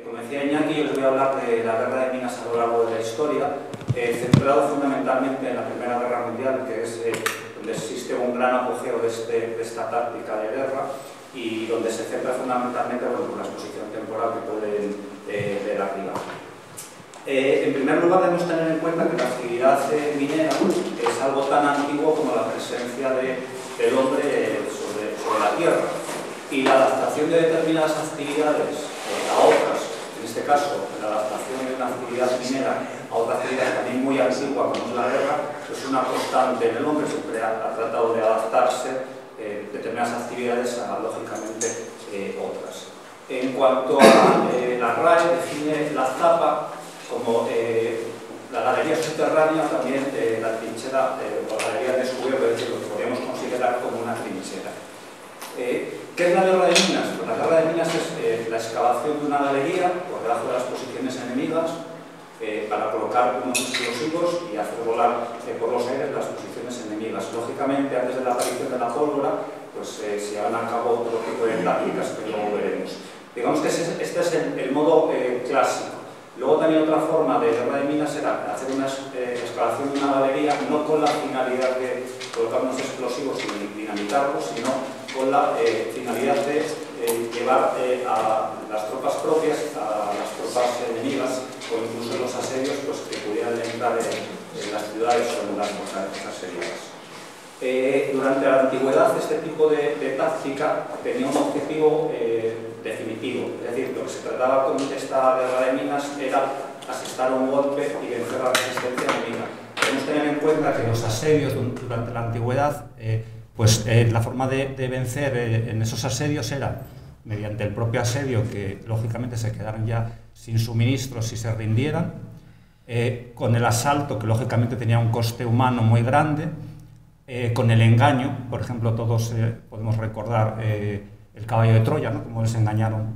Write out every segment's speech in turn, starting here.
Como decía Iñaki, yo les voy a hablar de la guerra de minas a lo largo de la historia, centrado fundamentalmente en la Primera Guerra Mundial, que es donde existe un gran apogeo de esta táctica de guerra y donde se centra fundamentalmente por la exposición temporal que pueden ver arriba. En primer lugar, debemos tener en cuenta que la actividad minera es algo tan antiguo como la presencia del hombre sobre la Tierra, y la adaptación de determinadas actividades a otras, en este caso la adaptación de una actividad minera a otra actividad también muy antigua como es la guerra, es una constante en el hombre. Siempre ha tratado de adaptarse determinadas actividades a, lógicamente, otras. En cuanto a la RAE, define la zapa como la galería subterránea, también la trinchera o la galería de descubierto, es decir, lo que podríamos considerar como una trinchera. ¿Qué es la guerra de minas? Pues la guerra de minas es la excavación de una galería por debajo de las posiciones enemigas para colocar unos explosivos y hacer volar por los aires las posiciones enemigas. Lógicamente, antes de la aparición de la pólvora, pues se llevan a cabo otro tipo de tácticas que luego veremos. Digamos que este es el modo clásico. Luego también otra forma de guerra de minas era hacer una excavación de una galería no con la finalidad de colocar unos explosivos y dinamitarlos, sino con la finalidad de llevar a las tropas propias, a las tropas enemigas o incluso los asedios, pues, que pudieran entrar en las ciudades o en las fortalezas asediadas. Durante la antigüedad este tipo de táctica tenía un objetivo definitivo, es decir, lo que se trataba con esta guerra de minas era asestar un golpe y vencer la resistencia enemiga. Debemos tener en cuenta que los asedios durante la antigüedad, la forma de vencer en esos asedios era mediante el propio asedio, que lógicamente se quedaran ya sin suministros y se rindieran, con el asalto, que lógicamente tenía un coste humano muy grande, con el engaño. Por ejemplo, todos podemos recordar el caballo de Troya, ¿no? Cómo les engañaron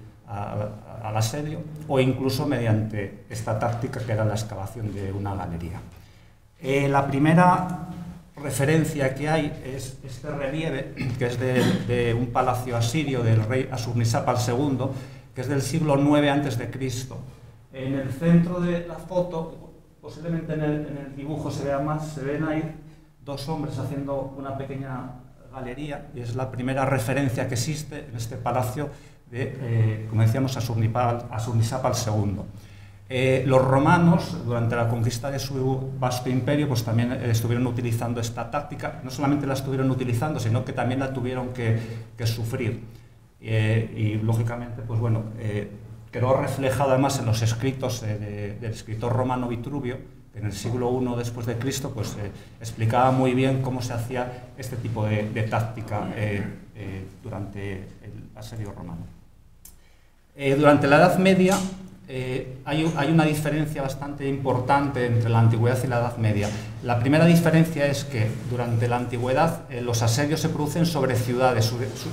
al asedio, o incluso mediante esta táctica que era la excavación de una galería. La primera referencia que hay es este relieve, que es de un palacio asirio del rey Asurnisapal II, que es del siglo IX a.C. En el centro de la foto, posiblemente en el dibujo se vea más, se ven ahí dos hombres haciendo una pequeña galería, y es la primera referencia que existe en este palacio de, como decíamos, Asurnisapal II. Los romanos, durante la conquista de su vasto imperio, pues también estuvieron utilizando esta táctica. No solamente la estuvieron utilizando, sino que también la tuvieron que sufrir. Y lógicamente, pues bueno, quedó reflejado además en los escritos del escritor romano Vitruvio, que en el siglo I después de Cristo, pues explicaba muy bien cómo se hacía este tipo de táctica durante el asedio romano. Durante la Edad Media hay una diferencia bastante importante entre la antigüedad y la Edad Media. La primera diferencia es que durante la antigüedad los asedios se producen sobre ciudades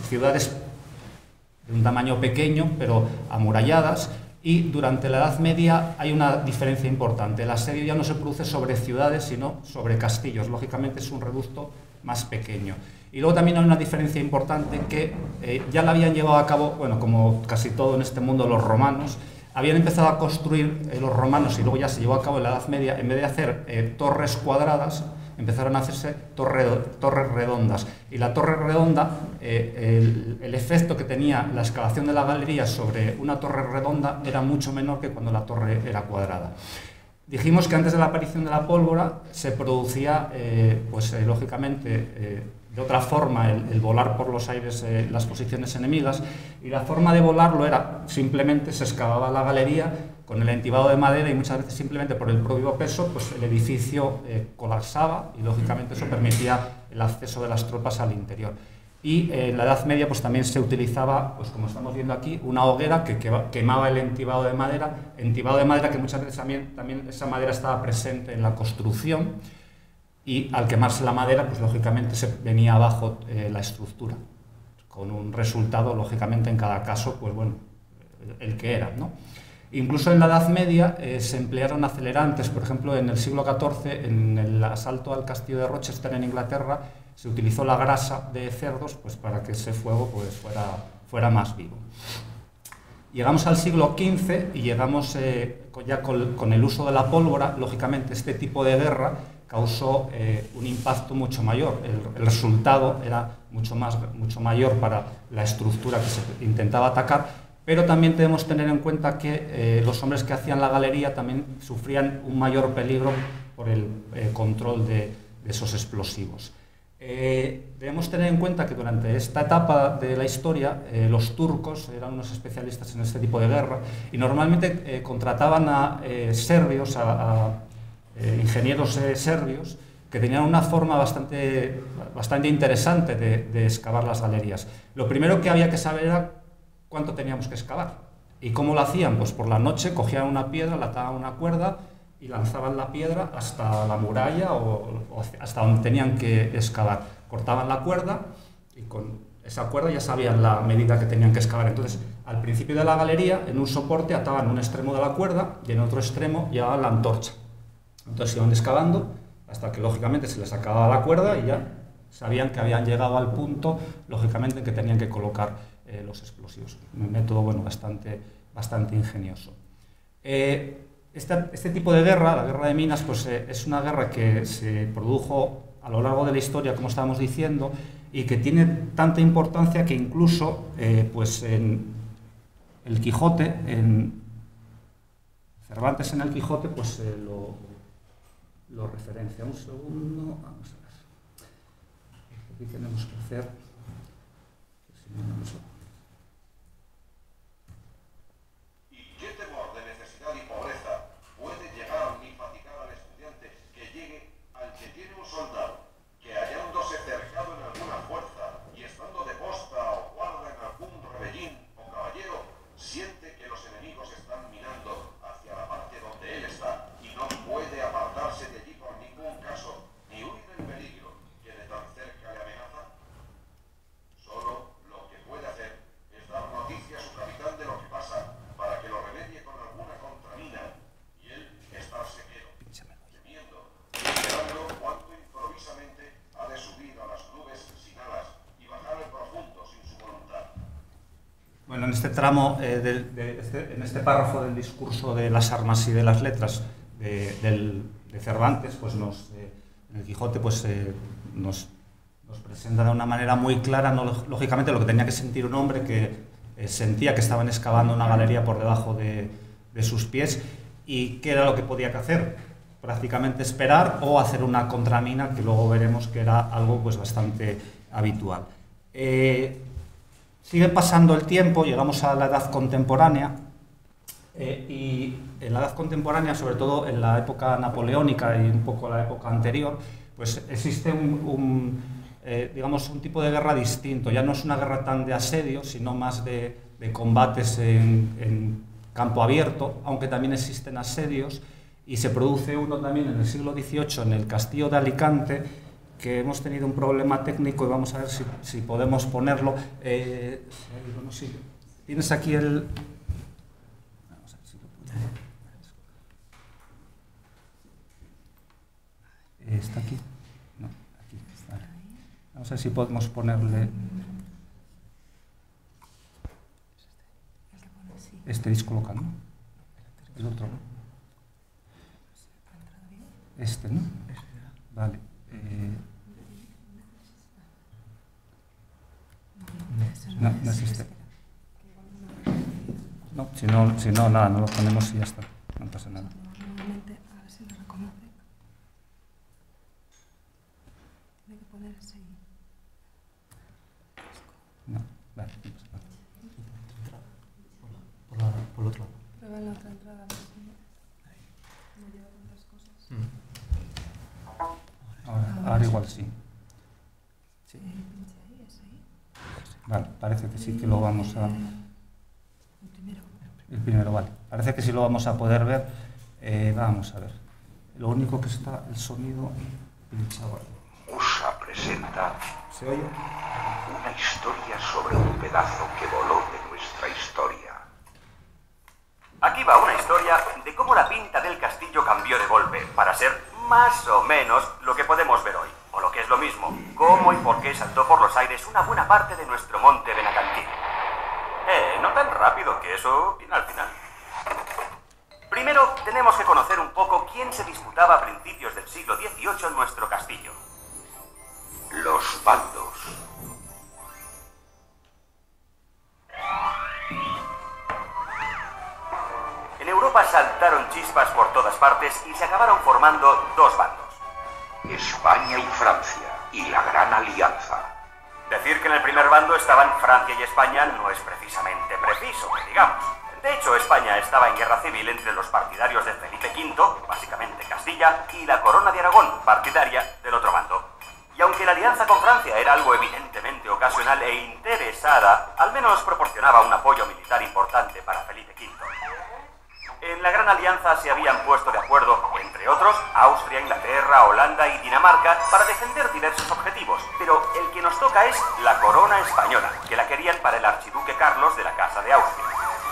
de un tamaño pequeño, pero amuralladas, y durante la Edad Media hay una diferencia importante. El asedio ya no se produce sobre ciudades, sino sobre castillos. Lógicamente es un reducto más pequeño. Y luego también hay una diferencia importante que ya la habían llevado a cabo, bueno, como casi todo en este mundo, los romanos. Habían empezado a construir los romanos, y luego ya se llevó a cabo en la Edad Media, en vez de hacer torres cuadradas, empezaron a hacerse torres redondas. Y la torre redonda, el efecto que tenía la excavación de la galería sobre una torre redonda era mucho menor que cuando la torre era cuadrada. Dijimos que antes de la aparición de la pólvora se producía, lógicamente, de otra forma el volar por los aires las posiciones enemigas, y la forma de volarlo era simplemente se excavaba la galería con el entibado de madera, y muchas veces simplemente por el propio peso pues el edificio colapsaba, y lógicamente eso permitía el acceso de las tropas al interior. Y en la Edad Media pues también se utilizaba, pues como estamos viendo aquí, una hoguera que quemaba el entibado de madera que muchas veces también esa madera estaba presente en la construcción, y al quemarse la madera pues lógicamente se venía abajo la estructura, con un resultado lógicamente en cada caso pues bueno, el que era, ¿no? Incluso en la Edad Media se emplearon acelerantes. Por ejemplo, en el siglo XIV, en el asalto al castillo de Rochester en Inglaterra, se utilizó la grasa de cerdos pues, para que ese fuego pues, fuera más vivo. Llegamos al siglo XV y llegamos ya con el uso de la pólvora. Lógicamente, este tipo de guerra causó un impacto mucho mayor. El resultado era mucho mayor para la estructura que se intentaba atacar, pero también debemos tener en cuenta que los hombres que hacían la galería también sufrían un mayor peligro por el control de esos explosivos. Debemos tener en cuenta que durante esta etapa de la historia los turcos eran unos especialistas en este tipo de guerra y normalmente contrataban a serbios, a ingenieros serbios que tenían una forma bastante interesante de excavar las galerías. Lo primero que había que saber era cuánto teníamos que excavar. ¿Y cómo lo hacían? Pues por la noche cogían una piedra, la ataban a una cuerda y lanzaban la piedra hasta la muralla o hasta donde tenían que excavar. Cortaban la cuerda y con esa cuerda ya sabían la medida que tenían que excavar. Entonces, al principio de la galería, en un soporte ataban un extremo de la cuerda y en otro extremo llevaban la antorcha. Entonces iban excavando hasta que lógicamente se les acababa la cuerda y ya sabían que habían llegado al punto, lógicamente, en que tenían que colocar los explosivos. Un método, bueno, bastante ingenioso. Este tipo de guerra, la guerra de minas, pues es una guerra que se produjo a lo largo de la historia, como estábamos diciendo, y que tiene tanta importancia que incluso pues en el Quijote, en Cervantes en el Quijote, pues lo referencia. Un segundo, vamos a ver. Aquí tenemos que hacer. Bueno, en este tramo, en este párrafo del discurso de las armas y de las letras de Cervantes, pues en el Quijote pues, nos presenta de una manera muy clara, lógicamente, lo que tenía que sentir un hombre que sentía que estaban excavando una galería por debajo de sus pies y qué era lo que podía hacer. Prácticamente esperar o hacer una contramina, que luego veremos que era algo pues, bastante habitual. Sigue pasando el tiempo, llegamos a la edad contemporánea y en la edad contemporánea, sobre todo en la época napoleónica y un poco la época anterior, pues existe digamos, un tipo de guerra distinto. Ya no es una guerra tan de asedio, sino más de combates en campo abierto, aunque también existen asedios, y se produce uno también en el siglo XVIII en el castillo de Alicante, que hemos tenido un problema técnico y vamos a ver si podemos ponerlo. Bueno, sí. Tienes aquí el... Vamos a ver si lo puedo... ¿Está aquí? No, aquí está. Vamos a ver si podemos ponerle... Este disco local, ¿no? El otro, ¿no? Este, ¿no? Vale. No existe. No, si no, nada, no lo ponemos y ya está. No pasa nada. Normalmente, a ver si lo reconoce. Tiene que poner ese. No, vale, no pasa nada. Por el otro lado. Prueba en la otra entrada, a ver si no lleva tantas cosas. Ahora igual sí. Sí. Vale, parece que sí que lo vamos a... El primero, vale. Parece que sí lo vamos a poder ver. Vamos a ver. Lo único que está el sonido pinchado ahí. USA presenta... ¿Se oye? Una historia sobre un pedazo que voló de nuestra historia. Aquí va una historia de cómo la pinta del castillo cambió de golpe para ser más o menos lo que podemos ver hoy. O lo que es lo mismo, cómo y por qué saltó por los aires una buena parte de nuestro monte Benacantí. No tan rápido, que eso viene al final. Primero, tenemos que conocer un poco quién se disputaba a principios del siglo XVIII en nuestro castillo. Los bandos. En Europa saltaron chispas por todas partes y se acabaron formando dos bandos. España y Francia, y la Gran Alianza. Decir que en el primer bando estaban Francia y España no es precisamente preciso, que digamos. De hecho, España estaba en guerra civil entre los partidarios de Felipe V, básicamente Castilla, y la Corona de Aragón, partidaria del otro bando. Y aunque la alianza con Francia era algo evidentemente ocasional e interesada, al menos proporcionaba un apoyo militar importante para Felipe V. En la Gran Alianza se habían puesto de acuerdo, entre otros, Austria, Inglaterra, Holanda y Dinamarca, para defender diversos objetivos, pero el que nos toca es la corona española, que la querían para el archiduque Carlos de la Casa de Austria.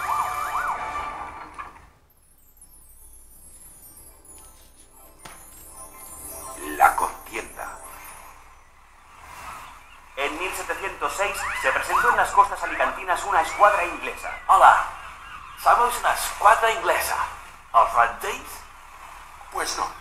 La contienda. En 1706 se presentó en las costas alicantinas una escuadra inglesa. Hola, somos una escuadra inglesa. ¿Os rendís? Pues no.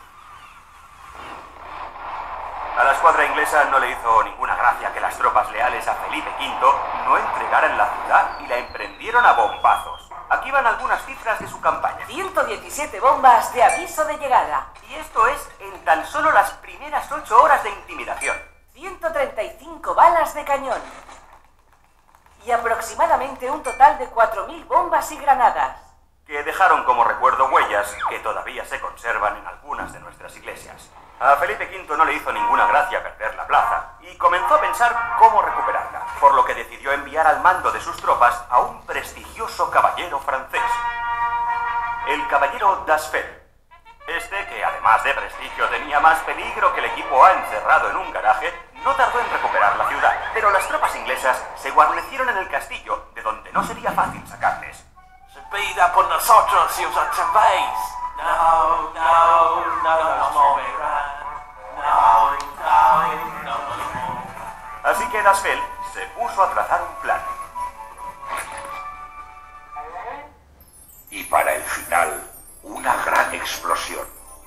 A la escuadra inglesa no le hizo ninguna gracia que las tropas leales a Felipe V no entregaran la ciudad y la emprendieron a bombazos. Aquí van algunas cifras de su campaña. 117 bombas de aviso de llegada. Y esto es en tan solo las primeras 8 horas de intimidación. 135 balas de cañón. Y aproximadamente un total de 4.000 bombas y granadas. Que dejaron como recuerdo huellas que todavía se conservan en algunas de nuestras iglesias. A Felipe V no le hizo ninguna gracia perder la plaza y comenzó a pensar cómo recuperarla, por lo que decidió enviar al mando de sus tropas a un prestigioso caballero francés, el caballero Dasfeld. Este, que además de prestigio tenía más peligro que el equipo A encerrado en un garaje, no tardó en recuperar la ciudad, pero las tropas inglesas se guarnecieron en el castillo, de donde no sería fácil sacarles. Subida por nosotros si os atrevéis. No, no, no nos moverán. No, no, no nos moverán. Así que Dasfeld se puso a trazar un plan. Y para el final, una gran explosión.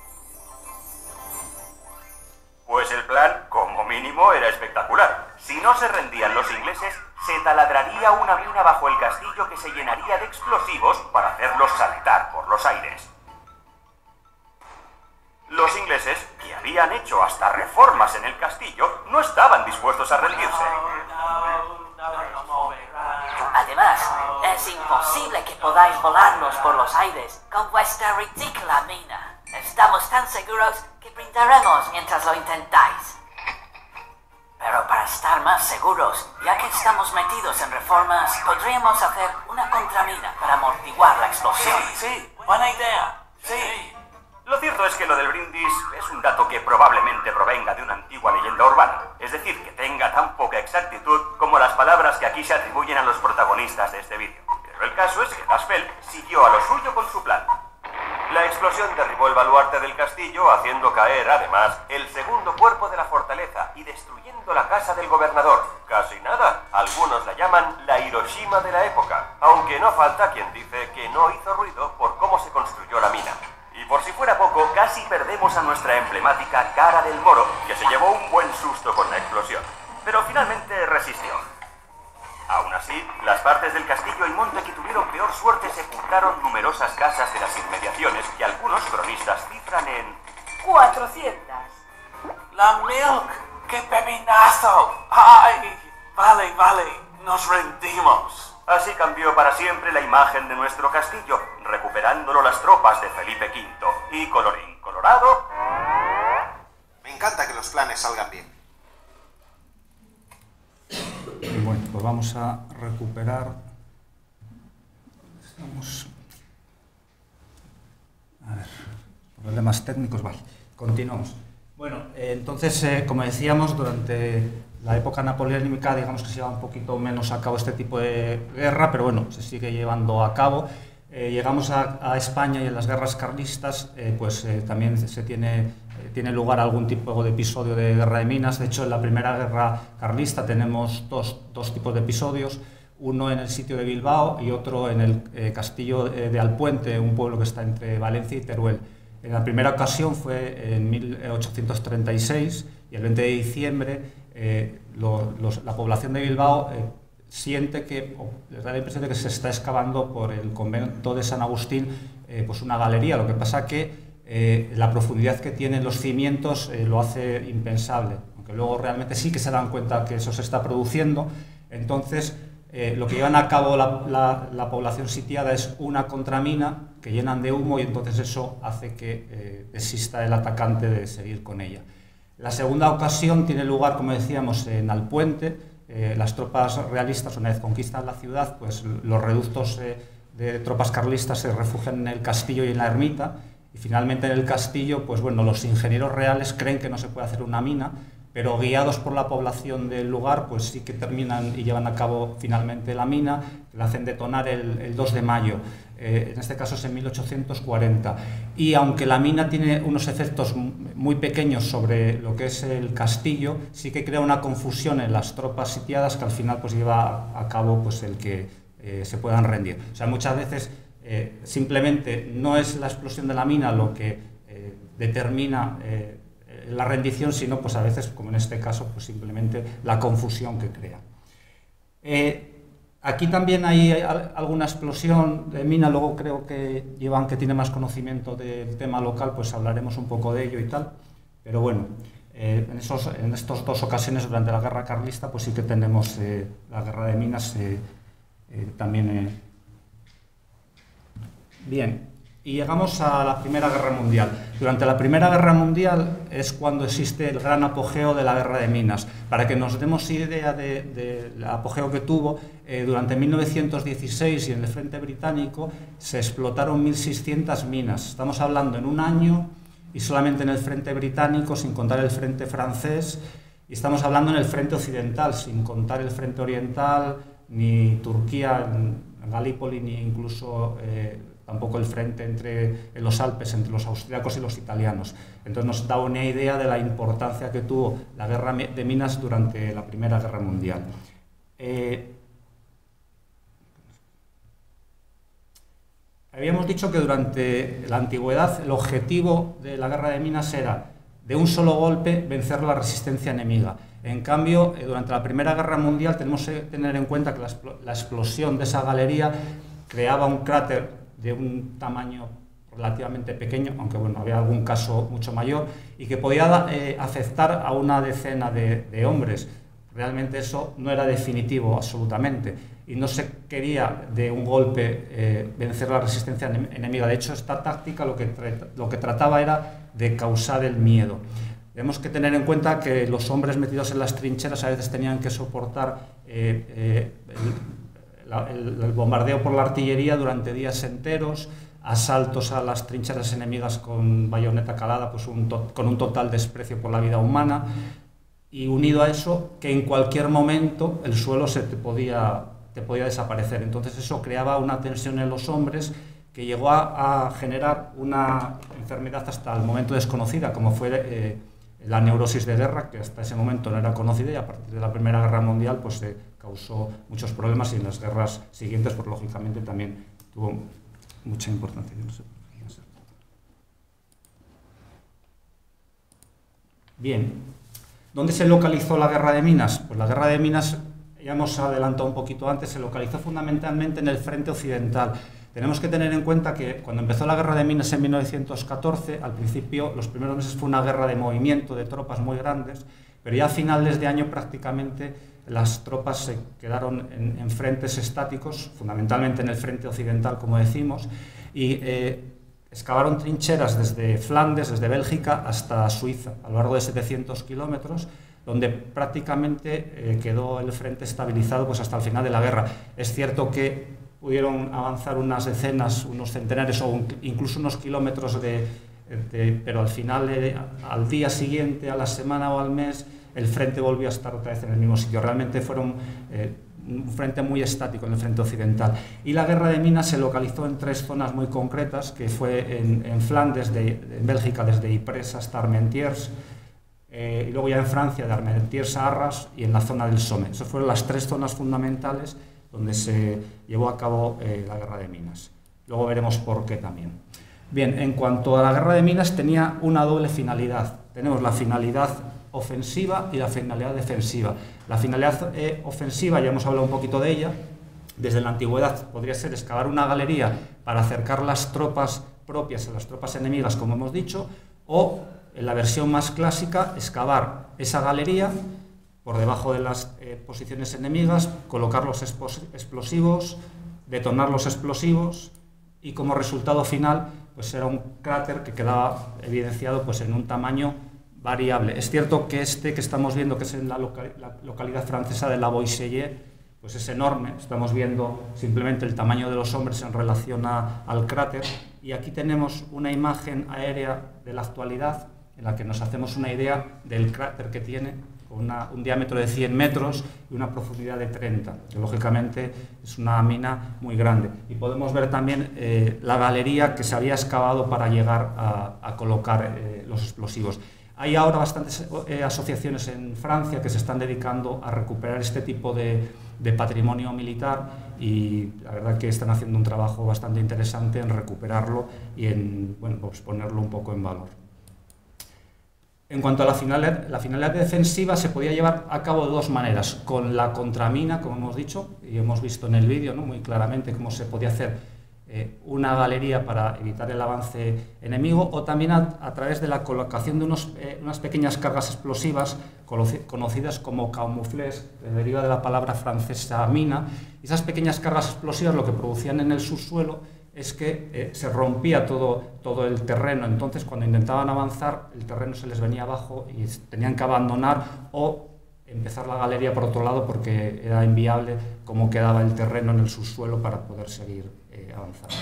Pues el plan, como mínimo, era espectacular. Si no se rendían los ingleses, se taladraría una mina bajo el castillo que se llenaría de explosivos para hacerlos saltar por los aires. Los ingleses, que habían hecho hasta reformas en el castillo, no estaban dispuestos a rendirse. Además, es imposible que podáis volarnos por los aires con vuestra ridícula mina. Estamos tan seguros que brindaremos mientras lo intentáis. Pero para estar más seguros, ya que estamos metidos en reformas, podríamos hacer una contramina para amortiguar la explosión. Sí, buena idea. Sí. Lo cierto es que lo del brindis es un dato que probablemente provenga de una antigua leyenda urbana, es decir, que tenga tan poca exactitud como las palabras que aquí se atribuyen a los protagonistas de este vídeo. Pero el caso es que Dasfeld siguió a lo suyo con su plan. La explosión derribó el baluarte del castillo, haciendo caer, además, el segundo cuerpo de la fortaleza y destruyendo la casa del gobernador. Casi nada, algunos la llaman la Hiroshima de la época, aunque no falta quien dice que no hizo ruido por cómo se construyó la mina. Y por si fuera poco, casi perdemos a nuestra emblemática cara del Moro, que se llevó un buen susto con la explosión. Pero finalmente resistió. Aún así, las partes del castillo y monte que tuvieron peor suerte sepultaron numerosas casas de las inmediaciones que algunos cronistas cifran en 400. La Milk, qué pepinazo. Ay, vale, nos rendimos. Así cambió para siempre la imagen de nuestro castillo, recuperándolo las tropas de Felipe V. Y colorín colorado... Me encanta que los planes salgan bien. Bueno, pues vamos a recuperar... Estamos... A ver, problemas técnicos, vale. Continuamos. Bueno, entonces, como decíamos, durante la época napoleónica, digamos que se lleva un poquito menos a cabo este tipo de guerra, pero bueno, se sigue llevando a cabo. Llegamos a España y en las guerras carlistas, también tiene lugar algún tipo de episodio de guerra de minas. De hecho, en la primera guerra carlista tenemos dos tipos de episodios. uno en el sitio de Bilbao y otro en el castillo de Alpuente, un pueblo que está entre Valencia y Teruel. En la primera ocasión fue en 1836 y el 20 de diciembre la población de Bilbao siente que, les da la impresión de que se está excavando por el convento de San Agustín pues una galería. Lo que pasa que la profundidad que tienen los cimientos lo hace impensable, aunque luego realmente sí que se dan cuenta que eso se está produciendo. Entonces lo que llevan a cabo la población sitiada es una contramina que llenan de humo y entonces eso hace que desista el atacante de seguir con ella. La segunda ocasión tiene lugar, como decíamos, en Alpuente. Las tropas realistas, una vez conquistan la ciudad, pues los reductos de tropas carlistas se refugian en el castillo y en la ermita, y finalmente en el castillo, pues bueno, los ingenieros reales creen que no se puede hacer una mina, pero guiados por la población del lugar, pues sí que terminan y llevan a cabo finalmente la mina, que la hacen detonar el 2 de mayo, en este caso es en 1840. Y aunque la mina tiene unos efectos muy pequeños sobre lo que es el castillo, sí que crea una confusión en las tropas sitiadas que al final pues lleva a cabo pues el que se puedan rendir. O sea, muchas veces simplemente no es la explosión de la mina lo que determina la rendición, sino pues a veces, como en este caso, pues simplemente la confusión que crea. Aquí también hay alguna explosión de mina, luego creo que Iván, que tiene más conocimiento del tema local, pues hablaremos un poco de ello y tal, pero bueno, en estas dos ocasiones durante la guerra carlista pues sí que tenemos la guerra de minas también. Bien. Y llegamos a la Primera Guerra Mundial. Durante la Primera Guerra Mundial es cuando existe el gran apogeo de la guerra de minas. Para que nos demos idea del apogeo que tuvo, durante 1916 y en el frente británico se explotaron 1.600 minas. Estamos hablando en un año y solamente en el frente británico, sin contar el frente francés, y estamos hablando en el frente occidental, sin contar el frente oriental, ni Turquía, en Galípoli, ni incluso tampoco el frente en los Alpes, entre los austríacos y los italianos. Entonces nos da una idea de la importancia que tuvo la guerra de minas durante la Primera Guerra Mundial. Habíamos dicho que durante la antigüedad el objetivo de la guerra de minas era, de un solo golpe, vencer la resistencia enemiga. En cambio, durante la Primera Guerra Mundial tenemos que tener en cuenta que la explosión de esa galería creaba un cráter de un tamaño relativamente pequeño, aunque bueno, había algún caso mucho mayor, y que podía afectar a una decena de hombres. Realmente eso no era definitivo absolutamente, y no se quería de un golpe vencer la resistencia enemiga. De hecho, esta táctica lo que trataba era de causar el miedo. Tenemos que tener en cuenta que los hombres metidos en las trincheras a veces tenían que soportar el bombardeo por la artillería durante días enteros, asaltos a las trincheras enemigas con bayoneta calada, pues con un total desprecio por la vida humana, y unido a eso, que en cualquier momento el suelo te podía desaparecer. Entonces eso creaba una tensión en los hombres que llegó a generar una enfermedad hasta el momento desconocida, como fue la neurosis de guerra, que hasta ese momento no era conocida, y a partir de la Primera Guerra Mundial pues causó muchos problemas, y en las guerras siguientes pues lógicamente también tuvo mucha importancia. Bien, ¿dónde se localizó la guerra de minas? Pues la guerra de minas, ya hemos adelantado un poquito antes, se localizó fundamentalmente en el frente occidental. Tenemos que tener en cuenta que cuando empezó la guerra de minas en 1914, al principio, los primeros meses fue una guerra de movimiento de tropas muy grandes, pero ya a finales de año prácticamente las tropas se quedaron en frentes estáticos, fundamentalmente en el frente occidental, como decimos, y excavaron trincheras desde Flandes, desde Bélgica hasta Suiza, a lo largo de 700 kilómetros, donde prácticamente quedó el frente estabilizado pues hasta el final de la guerra. Es cierto que pudieron avanzar unas decenas, unos centenares o incluso unos kilómetros pero al final, al día siguiente, a la semana o al mes, el frente volvió a estar otra vez en el mismo sitio. Realmente fueron un frente muy estático en el frente occidental. Y la guerra de minas se localizó en tres zonas muy concretas, que fue en Flandes, en Bélgica, desde Ypres hasta Armentières, y luego ya en Francia, de Armentières a Arras, y en la zona del Somme. Esas fueron las tres zonas fundamentales donde se llevó a cabo la guerra de minas. Luego veremos por qué también. Bien, en cuanto a la guerra de minas, tenía una doble finalidad. Tenemos la finalidad ofensiva y la finalidad defensiva. La finalidad ofensiva, ya hemos hablado un poquito de ella, desde la antigüedad podría ser excavar una galería para acercar las tropas propias a las tropas enemigas, como hemos dicho, o en la versión más clásica, excavar esa galería por debajo de las posiciones enemigas, colocar los explosivos, detonar los explosivos y como resultado final pues era un cráter que quedaba evidenciado pues en un tamaño variable. Es cierto que este que estamos viendo, que es en la localidad francesa de La Boisselle, pues es enorme. Estamos viendo simplemente el tamaño de los hombres en relación al cráter, y aquí tenemos una imagen aérea de la actualidad en la que nos hacemos una idea del cráter que tiene, con un diámetro de 100 metros y una profundidad de 30, que lógicamente es una mina muy grande. Y podemos ver también la galería que se había excavado para llegar a colocar los explosivos. Hay ahora bastantes asociaciones en Francia que se están dedicando a recuperar este tipo de patrimonio militar, y la verdad que están haciendo un trabajo bastante interesante en recuperarlo y en pues ponerlo un poco en valor. En cuanto a la finalidad defensiva, se podía llevar a cabo de dos maneras: con la contramina, como hemos dicho, y hemos visto en el vídeo, ¿no?, muy claramente cómo se podía hacer una galería para evitar el avance enemigo, o también a través de la colocación de unas pequeñas cargas explosivas conocidas como camouflés, que deriva de la palabra francesa mina. Y esas pequeñas cargas explosivas lo que producían en el subsuelo es que se rompía todo el terreno. Entonces, cuando intentaban avanzar, el terreno se les venía abajo y tenían que abandonar o empezar la galería por otro lado, porque era inviable cómo quedaba el terreno en el subsuelo para poder seguir avanzando.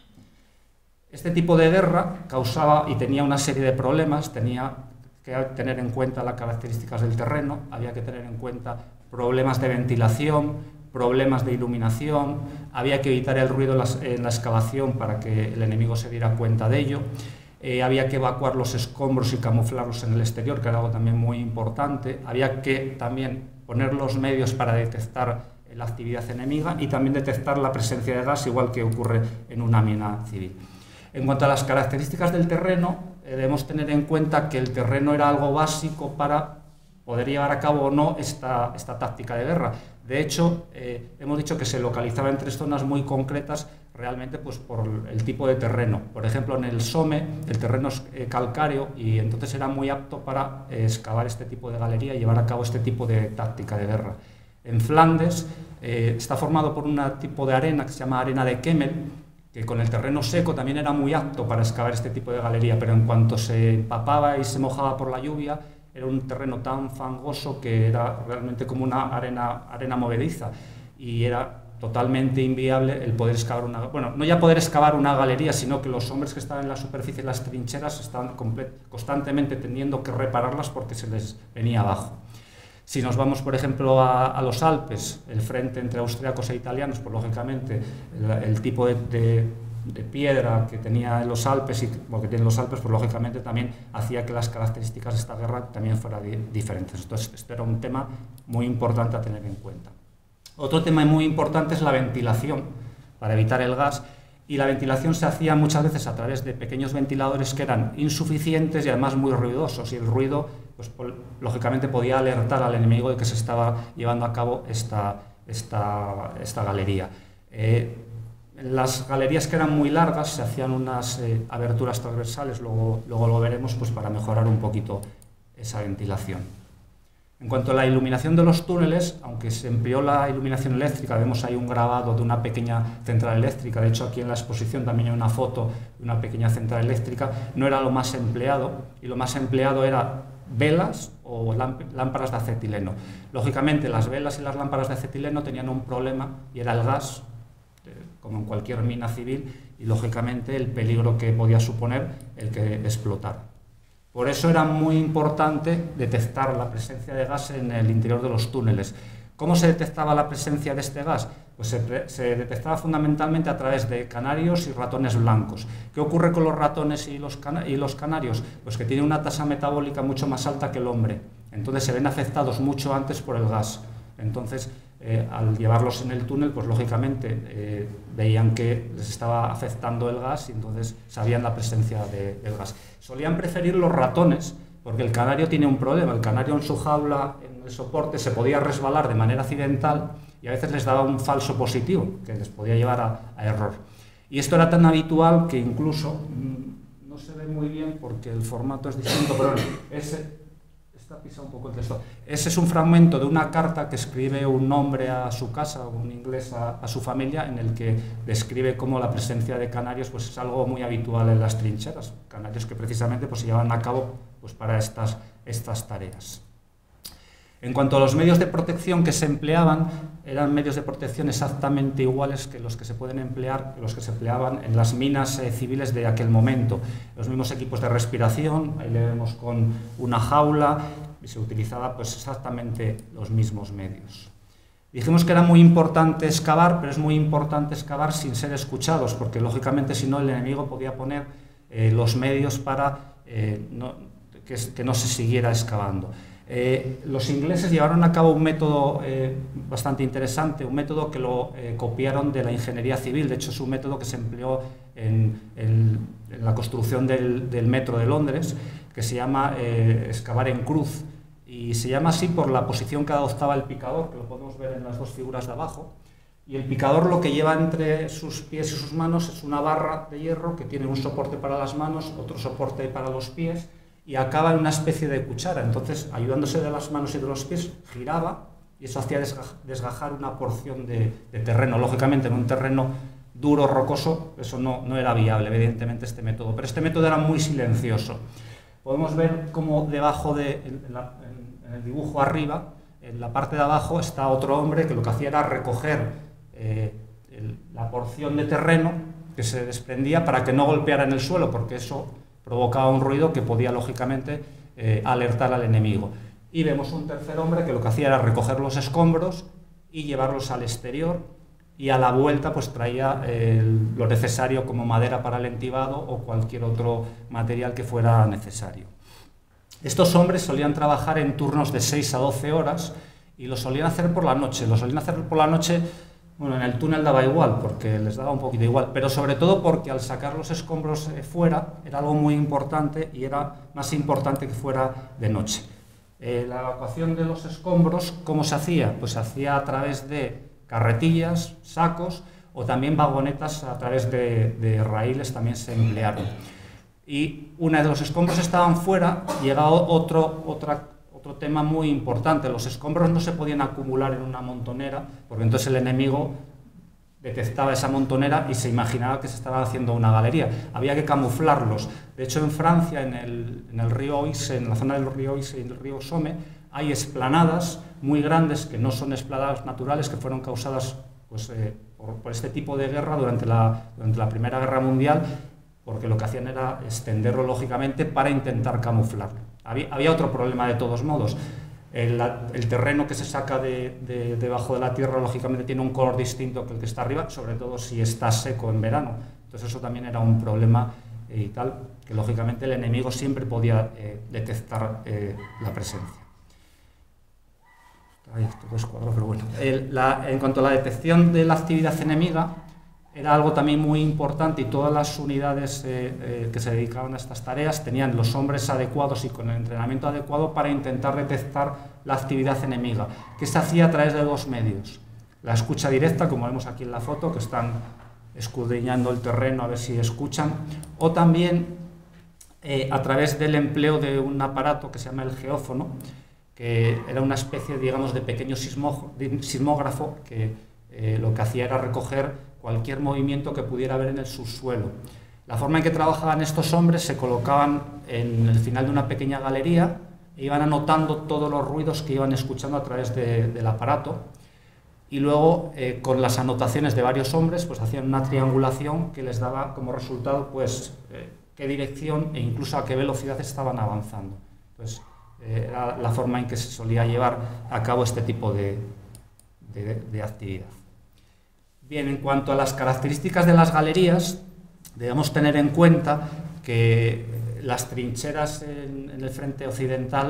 Este tipo de guerra causaba y tenía una serie de problemas. Tenía que tener en cuenta las características del terreno, había que tener en cuenta problemas de ventilación, problemas de iluminación, había que evitar el ruido en la excavación para que el enemigo se diera cuenta de ello, había que evacuar los escombros y camuflarlos en el exterior, que era algo también muy importante, había que también poner los medios para detectar la actividad enemiga y también detectar la presencia de gas, igual que ocurre en una mina civil. En cuanto a las características del terreno, debemos tener en cuenta que el terreno era algo básico para poder llevar a cabo o no esta táctica de guerra. De hecho, hemos dicho que se localizaba en tres zonas muy concretas, realmente pues por el tipo de terreno. Por ejemplo, en el Somme el terreno es calcáreo, y entonces era muy apto para excavar este tipo de galería y llevar a cabo este tipo de táctica de guerra. En Flandes está formado por un tipo de arena que se llama arena de Kemmel, que con el terreno seco también era muy apto para excavar este tipo de galería, pero en cuanto se empapaba y se mojaba por la lluvia, era un terreno tan fangoso que era realmente como una arena movediza, y era totalmente inviable el poder excavar no ya poder excavar una galería, sino que los hombres que estaban en la superficie de las trincheras estaban constantemente teniendo que repararlas porque se les venía abajo. Si nos vamos, por ejemplo, a los Alpes, el frente entre austríacos e italianos, pues lógicamente el tipo de piedra que tenía los Alpes y que tienen los Alpes, pues lógicamente también hacía que las características de esta guerra también fueran diferentes. Entonces, esto era un tema muy importante a tener en cuenta. Otro tema muy importante es la ventilación, para evitar el gas, y la ventilación se hacía muchas veces a través de pequeños ventiladores que eran insuficientes y además muy ruidosos, y el ruido pues lógicamente podía alertar al enemigo de que se estaba llevando a cabo esta galería. Las galerías que eran muy largas se hacían unas aberturas transversales, luego lo veremos, pues para mejorar un poquito esa ventilación. En cuanto a la iluminación de los túneles, aunque se empleó la iluminación eléctrica, vemos ahí un grabado de una pequeña central eléctrica. De hecho, aquí en la exposición también hay una foto de una pequeña central eléctrica. No era lo más empleado, y lo más empleado era velas o lámparas de acetileno. Lógicamente, las velas y las lámparas de acetileno tenían un problema, y era el gas, como en cualquier mina civil, y lógicamente el peligro que podía suponer el que explotara. Por eso era muy importante detectar la presencia de gas en el interior de los túneles. ¿Cómo se detectaba la presencia de este gas? Pues se detectaba fundamentalmente a través de canarios y ratones blancos. ¿Qué ocurre con los ratones y los canarios? Pues que tienen una tasa metabólica mucho más alta que el hombre. Entonces se ven afectados mucho antes por el gas. Entonces, al llevarlos en el túnel, pues lógicamente veían que les estaba afectando el gas y entonces sabían la presencia del gas. Solían preferir los ratones, porque el canario tiene un problema. El canario en su jaula, en el soporte, se podía resbalar de manera accidental y a veces les daba un falso positivo, que les podía llevar a error. Y esto era tan habitual que incluso, no se ve muy bien porque el formato es distinto, pero está pisado un poco el texto. Ese es un fragmento de una carta que escribe un hombre a su casa, un inglés a su familia, en el que describe cómo la presencia de canarios pues, es algo muy habitual en las trincheras, canarios que precisamente pues, se llevan a cabo pues, para estas tareas. En cuanto a los medios de protección que se empleaban, eran medios de protección exactamente iguales que los que se pueden emplear, los que se empleaban en las minas civiles de aquel momento. Los mismos equipos de respiración, ahí le vemos con una jaula, y se utilizaba pues, exactamente los mismos medios. Dijimos que era muy importante excavar, pero es muy importante excavar sin ser escuchados, porque lógicamente si no el enemigo podía poner los medios para que no se siguiera excavando. Los ingleses llevaron a cabo un método bastante interesante, un método que lo copiaron de la ingeniería civil. De hecho, es un método que se empleó en la construcción del metro de Londres, que se llama excavar en cruz, y se llama así por la posición que adoptaba el picador, que lo podemos ver en las dos figuras de abajo. Y el picador lo que lleva entre sus pies y sus manos es una barra de hierro que tiene un soporte para las manos, otro soporte para los pies, y acaba en una especie de cuchara. Entonces, ayudándose de las manos y de los pies, giraba y eso hacía desgajar una porción de terreno. Lógicamente, en un terreno duro, rocoso, eso no era viable, evidentemente, este método. Pero este método era muy silencioso. Podemos ver cómo debajo, en el dibujo arriba, en la parte de abajo, está otro hombre que lo que hacía era recoger la porción de terreno que se desprendía para que no golpeara en el suelo, porque eso provocaba un ruido que podía, lógicamente, alertar al enemigo. Y vemos un tercer hombre que lo que hacía era recoger los escombros y llevarlos al exterior, y a la vuelta pues traía lo necesario como madera para el entibado o cualquier otro material que fuera necesario. Estos hombres solían trabajar en turnos de 6 a 12 horas y lo solían hacer por la noche. Lo solían hacer por la noche. Bueno, en el túnel daba igual, porque les daba un poquito igual, pero sobre todo porque al sacar los escombros fuera era algo muy importante y era más importante que fuera de noche. La evacuación de los escombros, ¿cómo se hacía? Pues se hacía a través de carretillas, sacos o también vagonetas a través de raíles también se emplearon. Y una vez los escombros estaban fuera, llegaba otro tema muy importante. Los escombros no se podían acumular en una montonera, porque entonces el enemigo detectaba esa montonera y se imaginaba que se estaba haciendo una galería. Había que camuflarlos. De hecho, en Francia, en el río Oise, en la zona del río Oise y el río Somme, hay esplanadas muy grandes, que no son esplanadas naturales, que fueron causadas pues, por este tipo de guerra durante la Primera Guerra Mundial, porque lo que hacían era extenderlo, lógicamente, para intentar camuflarlo. Había otro problema de todos modos. El terreno que se saca debajo de la tierra, lógicamente, tiene un color distinto que el que está arriba, sobre todo si está seco en verano. Entonces eso también era un problema y tal, que lógicamente el enemigo siempre podía detectar la presencia. Ay, todo es cuadro, pero bueno. En cuanto a la detección de la actividad enemiga, era algo también muy importante, y todas las unidades que se dedicaban a estas tareas tenían los hombres adecuados y con el entrenamiento adecuado para intentar detectar la actividad enemiga, que se hacía a través de dos medios. La escucha directa, como vemos aquí en la foto, que están escudriñando el terreno a ver si escuchan, o también a través del empleo de un aparato que se llama el geófono, que era una especie, digamos, de pequeño sismógrafo que lo que hacía era recoger cualquier movimiento que pudiera haber en el subsuelo. La forma en que trabajaban estos hombres: se colocaban en el final de una pequeña galería e iban anotando todos los ruidos que iban escuchando a través del aparato, y luego con las anotaciones de varios hombres pues hacían una triangulación que les daba como resultado pues qué dirección e incluso a qué velocidad estaban avanzando. Pues era la forma en que se solía llevar a cabo este tipo de actividad. Bien, en cuanto a las características de las galerías, debemos tener en cuenta que las trincheras en el frente occidental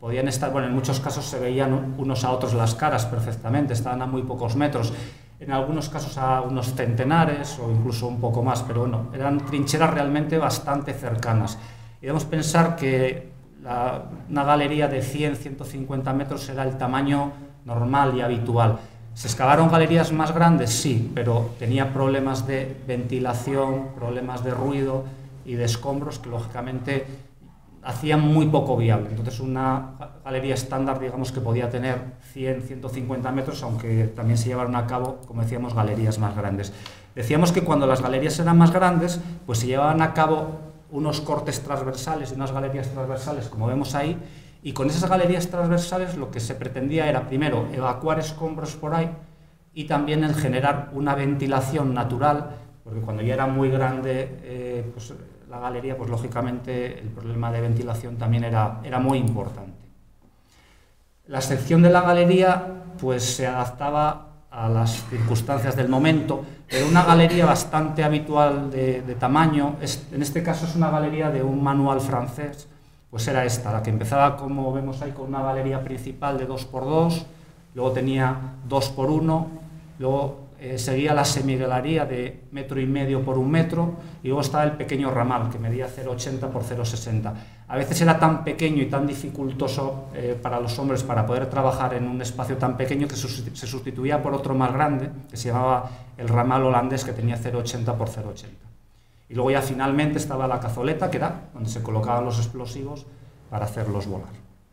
podían estar, bueno, en muchos casos se veían unos a otros las caras perfectamente, estaban a muy pocos metros, en algunos casos a unos centenares o incluso un poco más, pero bueno, eran trincheras realmente bastante cercanas. Y debemos pensar que una galería de 100-150 metros era el tamaño normal y habitual. ¿Se excavaron galerías más grandes? Sí, pero tenía problemas de ventilación, problemas de ruido y de escombros que lógicamente hacían muy poco viable. Entonces una galería estándar, digamos que podía tener 100-150 metros, aunque también se llevaron a cabo, como decíamos, galerías más grandes. Decíamos que cuando las galerías eran más grandes, pues se llevaban a cabo unos cortes transversales y unas galerías transversales, como vemos ahí, y con esas galerías transversales lo que se pretendía era, primero, evacuar escombros por ahí y también el generar una ventilación natural, porque cuando ya era muy grande pues la galería, pues lógicamente el problema de ventilación también era muy importante. La sección de la galería pues se adaptaba a las circunstancias del momento, pero una galería bastante habitual de tamaño, en este caso es una galería de un manual francés, pues era esta, la que empezaba, como vemos ahí, con una galería principal de 2×2, luego tenía 2×1, luego seguía la semigalería de 1,5 metros por 1 metro y luego estaba el pequeño ramal que medía 0,80 por 0,60. A veces era tan pequeño y tan dificultoso para los hombres para poder trabajar en un espacio tan pequeño que se sustituía por otro más grande que se llamaba el ramal holandés, que tenía 0,80 por 0,80. Y luego ya finalmente estaba la cazoleta, que era donde se colocaban los explosivos para hacerlos volar.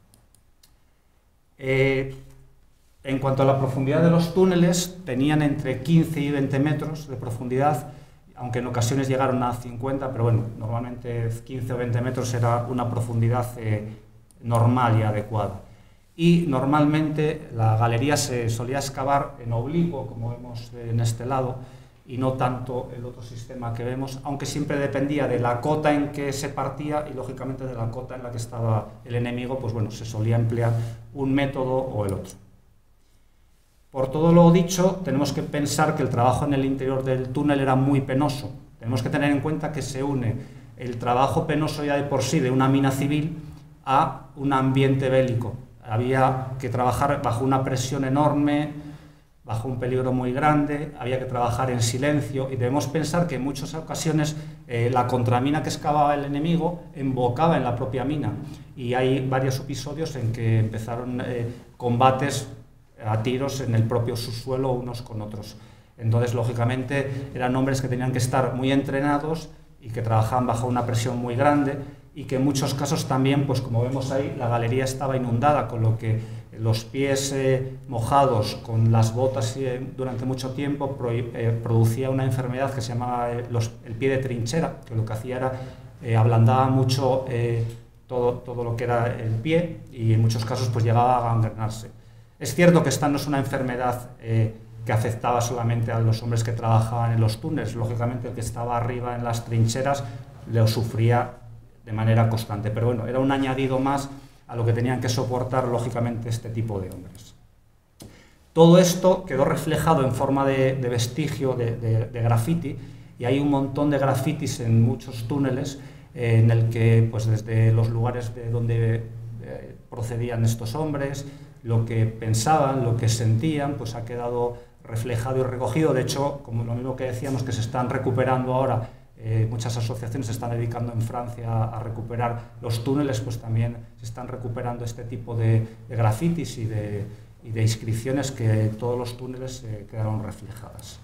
En cuanto a la profundidad de los túneles, tenían entre 15 y 20 metros de profundidad, aunque en ocasiones llegaron a 50, pero bueno, normalmente 15 o 20 metros era una profundidad normal y adecuada. Y normalmente la galería se solía excavar en oblicuo, como vemos en este lado, y no tanto el otro sistema que vemos, aunque siempre dependía de la cota en que se partía y lógicamente de la cota en la que estaba el enemigo, pues bueno, se solía emplear un método o el otro. Por todo lo dicho, tenemos que pensar que el trabajo en el interior del túnel era muy penoso. Tenemos que tener en cuenta que se une el trabajo penoso ya de por sí de una mina civil a un ambiente bélico. Había que trabajar bajo una presión enorme, bajo un peligro muy grande, había que trabajar en silencio y debemos pensar que en muchas ocasiones la contramina que excavaba el enemigo embocaba en la propia mina y hay varios episodios en que empezaron combates a tiros en el propio subsuelo unos con otros. Entonces, lógicamente, eran hombres que tenían que estar muy entrenados y que trabajaban bajo una presión muy grande y que en muchos casos también, pues como vemos ahí, la galería estaba inundada, con lo que los pies mojados con las botas durante mucho tiempo producía una enfermedad que se llamaba el pie de trinchera, que lo que hacía era ablandaba mucho todo lo que era el pie y en muchos casos pues llegaba a gangrenarse. Es cierto que esta no es una enfermedad que afectaba solamente a los hombres que trabajaban en los túneles, lógicamente el que estaba arriba en las trincheras lo sufría de manera constante, pero bueno, era un añadido más a lo que tenían que soportar, lógicamente, este tipo de hombres. Todo esto quedó reflejado en forma de vestigio de grafiti, y hay un montón de grafitis en muchos túneles en el que, pues desde los lugares de donde procedían estos hombres, lo que pensaban, lo que sentían, pues ha quedado reflejado y recogido. De hecho, como lo mismo que decíamos, que se están recuperando ahora, muchas asociaciones se están dedicando en Francia a recuperar los túneles, pues también se están recuperando este tipo de grafitis y de inscripciones que en todos los túneles quedaron reflejadas.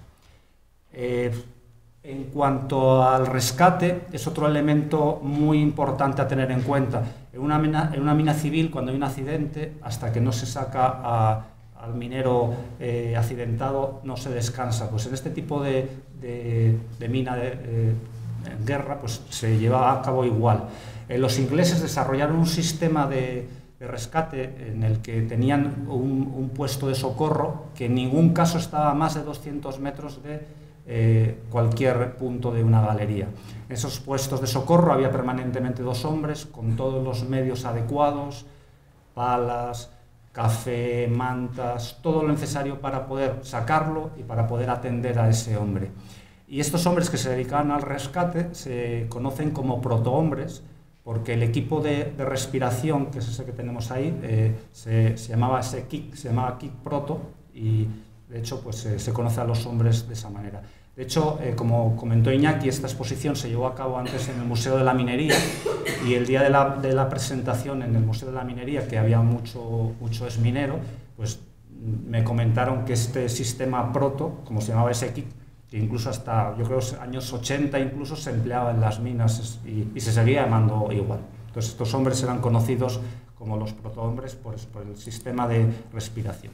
En cuanto al rescate, es otro elemento muy importante a tener en cuenta. En una mina civil, cuando hay un accidente, hasta que no se saca al minero accidentado, no se descansa. Pues en este tipo de mina en guerra, pues se lleva a cabo igual. Los ingleses desarrollaron un sistema de rescate en el que tenían un puesto de socorro que en ningún caso estaba a más de 200 metros de cualquier punto de una galería. En esos puestos de socorro había permanentemente 2 hombres con todos los medios adecuados, palas, café, mantas, todo lo necesario para poder sacarlo y para poder atender a ese hombre. Y estos hombres que se dedicaban al rescate se conocen como protohombres porque el equipo de respiración, que es ese que tenemos ahí, se llamaba Kik Proto, y de hecho pues, se conoce a los hombres de esa manera. De hecho, como comentó Iñaki, esta exposición se llevó a cabo antes en el Museo de la Minería, y el día de la presentación en el Museo de la Minería, que había mucho exminero, pues me comentaron que este sistema Proto, como se llamaba ese Kik, que incluso hasta, yo creo, años 80 incluso se empleaba en las minas y se seguía llamando igual. Entonces estos hombres eran conocidos como los protohombres por el sistema de respiración.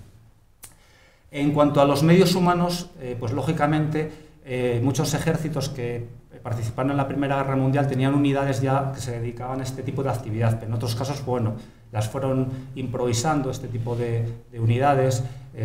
En cuanto a los medios humanos, pues lógicamente muchos ejércitos que participaron en la Primera Guerra Mundial tenían unidades ya que se dedicaban a este tipo de actividad, pero en otros casos, bueno, las fueron improvisando, este tipo de unidades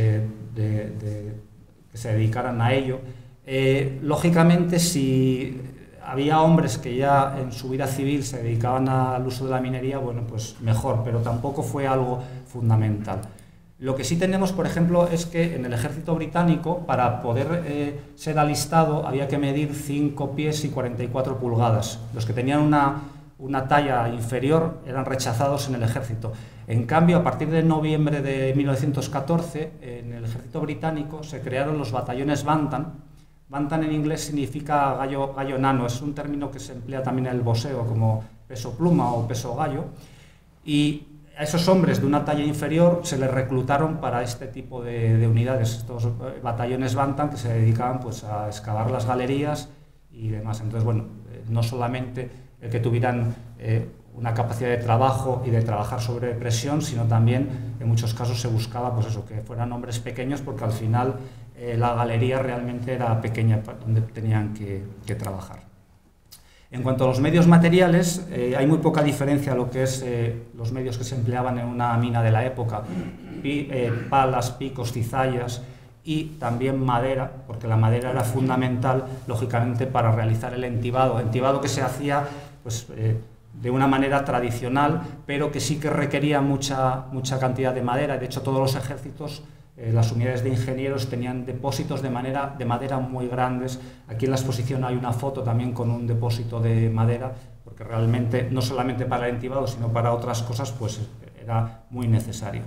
que se dedicaran a ello. Lógicamente, si había hombres que ya en su vida civil se dedicaban al uso de la minería, bueno, pues mejor, pero tampoco fue algo fundamental. Lo que sí tenemos, por ejemplo, es que en el ejército británico, para poder ser alistado, había que medir 5 pies y 44 pulgadas. Los que tenían una talla inferior eran rechazados en el ejército. En cambio, a partir de noviembre de 1914, en el ejército británico se crearon los batallones Bantam. Bantam en inglés significa gallo nano, es un término que se emplea también en el boxeo como peso pluma o peso gallo. Y a esos hombres de una talla inferior se les reclutaron para este tipo de unidades, estos batallones Bantam que se dedicaban pues, a excavar las galerías y demás. Entonces, bueno, no solamente el que tuvieran una capacidad de trabajo y de trabajar sobre presión, sino también en muchos casos se buscaba pues eso, que fueran hombres pequeños, porque al final la galería realmente era pequeña donde tenían que trabajar. En cuanto a los medios materiales, hay muy poca diferencia a lo que es los medios que se empleaban en una mina de la época, palas, picos, cizallas y también madera, porque la madera era fundamental, lógicamente, para realizar el entibado que se hacía pues, de una manera tradicional, pero que sí que requería mucha cantidad de madera. De hecho, todos los ejércitos, las unidades de ingenieros tenían depósitos de madera muy grandes. Aquí en la exposición hay una foto también con un depósito de madera, porque realmente no solamente para el entibado, sino para otras cosas, pues era muy necesario.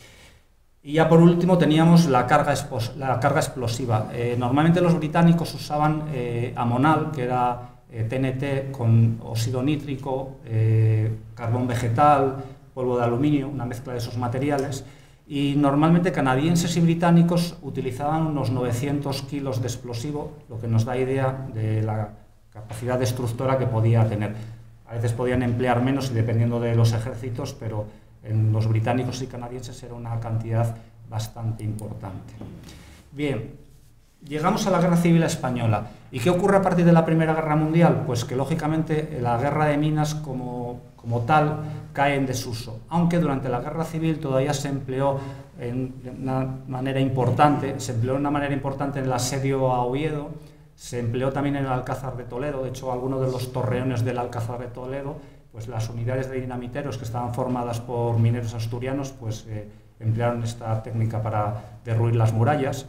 Y ya por último teníamos la carga explosiva. Normalmente los británicos usaban amonal, que era TNT con óxido nítrico, carbón vegetal, polvo de aluminio, una mezcla de esos materiales. Y normalmente canadienses y británicos utilizaban unos 900 kilos de explosivo, lo que nos da idea de la capacidad destructora que podía tener. A veces podían emplear menos y dependiendo de los ejércitos, pero en los británicos y canadienses era una cantidad bastante importante. Bien, llegamos a la Guerra Civil Española. ¿Y qué ocurre a partir de la Primera Guerra Mundial? Pues que lógicamente la guerra de minas como tal cae en desuso, aunque durante la Guerra Civil todavía se empleó de una manera importante, en el asedio a Oviedo, se empleó también en el Alcázar de Toledo. De hecho, algunos de los torreones del Alcázar de Toledo, pues las unidades de dinamiteros que estaban formadas por mineros asturianos, pues emplearon esta técnica para derruir las murallas.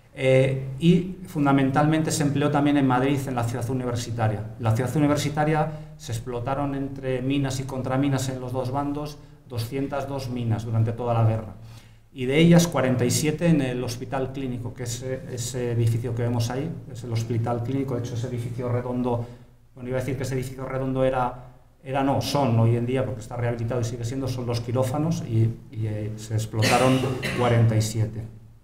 Y fundamentalmente se empleó también en Madrid, en la ciudad universitaria. En la ciudad universitaria se explotaron entre minas y contraminas en los dos bandos 202 minas durante toda la guerra, y de ellas 47 en el Hospital Clínico, que es ese edificio que vemos ahí, es el Hospital Clínico. De hecho, ese edificio redondo, bueno, iba a decir que ese edificio redondo son hoy en día, porque está rehabilitado y sigue siendo, son los quirófanos, y se explotaron 47.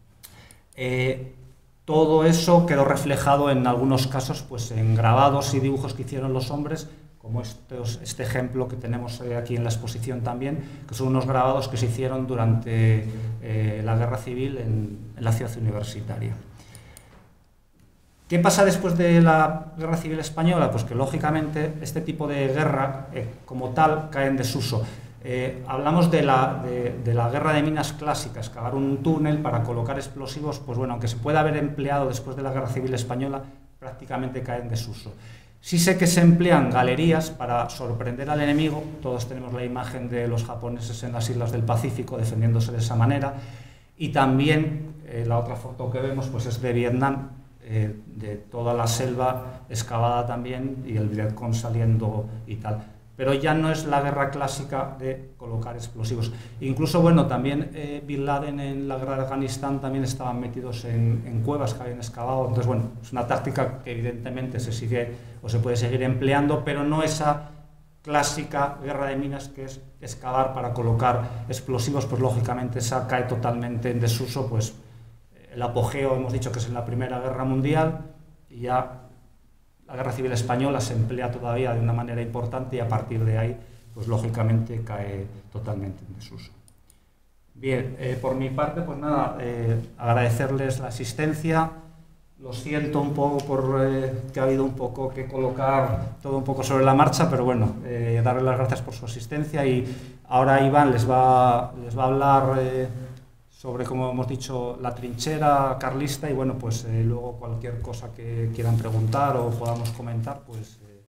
Todo eso quedó reflejado en algunos casos pues, en grabados y dibujos que hicieron los hombres, como este ejemplo que tenemos aquí en la exposición también, que son unos grabados que se hicieron durante la Guerra Civil en la ciudad universitaria. ¿Qué pasa después de la Guerra Civil Española? Pues que lógicamente este tipo de guerra como tal cae en desuso. Hablamos de la guerra de minas clásica, excavar un túnel para colocar explosivos, pues bueno, aunque se puede haber empleado después de la Guerra Civil Española, prácticamente cae en desuso. Sí sé que se emplean galerías para sorprender al enemigo. Todos tenemos la imagen de los japoneses en las islas del Pacífico defendiéndose de esa manera, y también la otra foto que vemos pues es de Vietnam, de toda la selva excavada también y el Vietcong saliendo y tal. pero ya no es la guerra clásica de colocar explosivos. Incluso, bueno, también Bin Laden en la guerra de Afganistán también estaban metidos en cuevas que habían excavado. Entonces, bueno, es una táctica que evidentemente se sigue o se puede seguir empleando, pero no esa clásica guerra de minas que es excavar para colocar explosivos, pues lógicamente esa cae totalmente en desuso. Pues el apogeo hemos dicho que es en la Primera Guerra Mundial, y ya la Guerra Civil Española se emplea todavía de una manera importante, y a partir de ahí pues lógicamente cae totalmente en desuso. Bien, por mi parte, pues nada, agradecerles la asistencia. Lo siento un poco por que ha habido un poco que colocar todo un poco sobre la marcha, pero bueno, darles las gracias por su asistencia. Y ahora Iván les va a hablar sobre, como hemos dicho, la trinchera carlista, y bueno, pues luego cualquier cosa que quieran preguntar o podamos comentar, pues...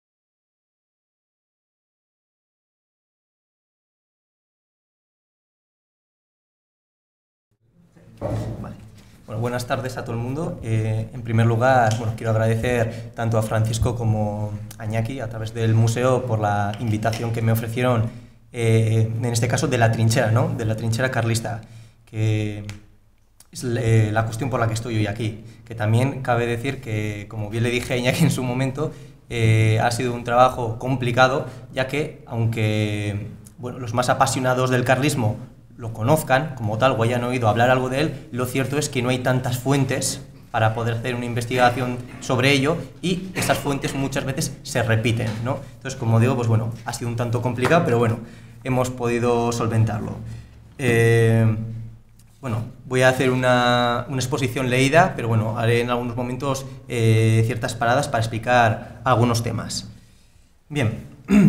Vale. Bueno, buenas tardes a todo el mundo. En primer lugar, bueno, quiero agradecer tanto a Francisco como a Iñaki, a través del museo, por la invitación que me ofrecieron, en este caso de la trinchera, ¿no? De la trinchera carlista, que es la cuestión por la que estoy hoy aquí. Que también cabe decir que, como bien le dije a Iñaki en su momento, ha sido un trabajo complicado, ya que, aunque bueno, los más apasionados del carlismo lo conozcan como tal o hayan oído hablar algo de él, lo cierto es que no hay tantas fuentes para poder hacer una investigación sobre ello, y esas fuentes muchas veces se repiten, ¿no? Entonces, como digo, pues bueno, ha sido un tanto complicado, pero bueno, hemos podido solventarlo. Bueno, voy a hacer una exposición leída, pero bueno, haré en algunos momentos ciertas paradas para explicar algunos temas. Bien.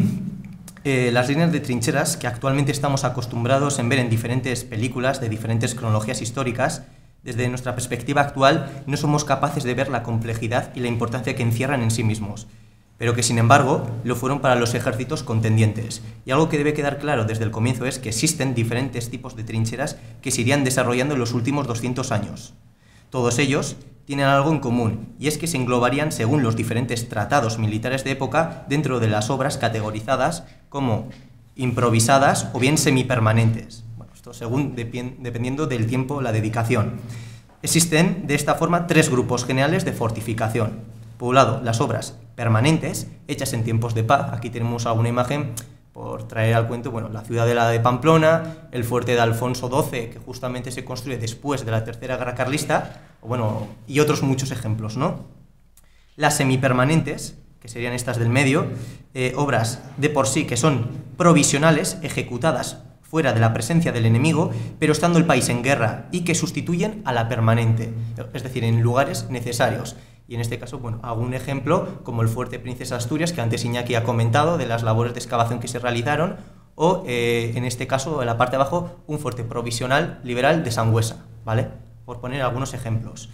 Las líneas de trincheras que actualmente estamos acostumbrados en ver en diferentes películas de diferentes cronologías históricas, desde nuestra perspectiva actual no somos capaces de ver la complejidad y la importancia que encierran en sí mismos, pero que sin embargo lo fueron para los ejércitos contendientes. Y algo que debe quedar claro desde el comienzo es que existen diferentes tipos de trincheras que se irían desarrollando en los últimos 200 años. Todos ellos tienen algo en común, y es que se englobarían, según los diferentes tratados militares de época, dentro de las obras categorizadas como improvisadas o bien semipermanentes. Bueno, esto según dependiendo del tiempo, la dedicación. Existen de esta forma tres grupos generales de fortificación. Por un lado, las obras permanentes, hechas en tiempos de paz. Aquí tenemos alguna imagen por traer al cuento, bueno, la ciudadela de Pamplona, el fuerte de Alfonso XII, que justamente se construye después de la Tercera Guerra Carlista, bueno, y otros muchos ejemplos, ¿no? Las semipermanentes, que serían estas del medio, obras de por sí que son provisionales, ejecutadas fuera de la presencia del enemigo, pero estando el país en guerra, y que sustituyen a la permanente, es decir, en lugares necesarios. Y en este caso, bueno, algún ejemplo como el fuerte Princesa Asturias, que antes Iñaki ha comentado, de las labores de excavación que se realizaron, o en este caso, en la parte de abajo, un fuerte provisional liberal de Sangüesa, ¿vale? Por poner algunos ejemplos.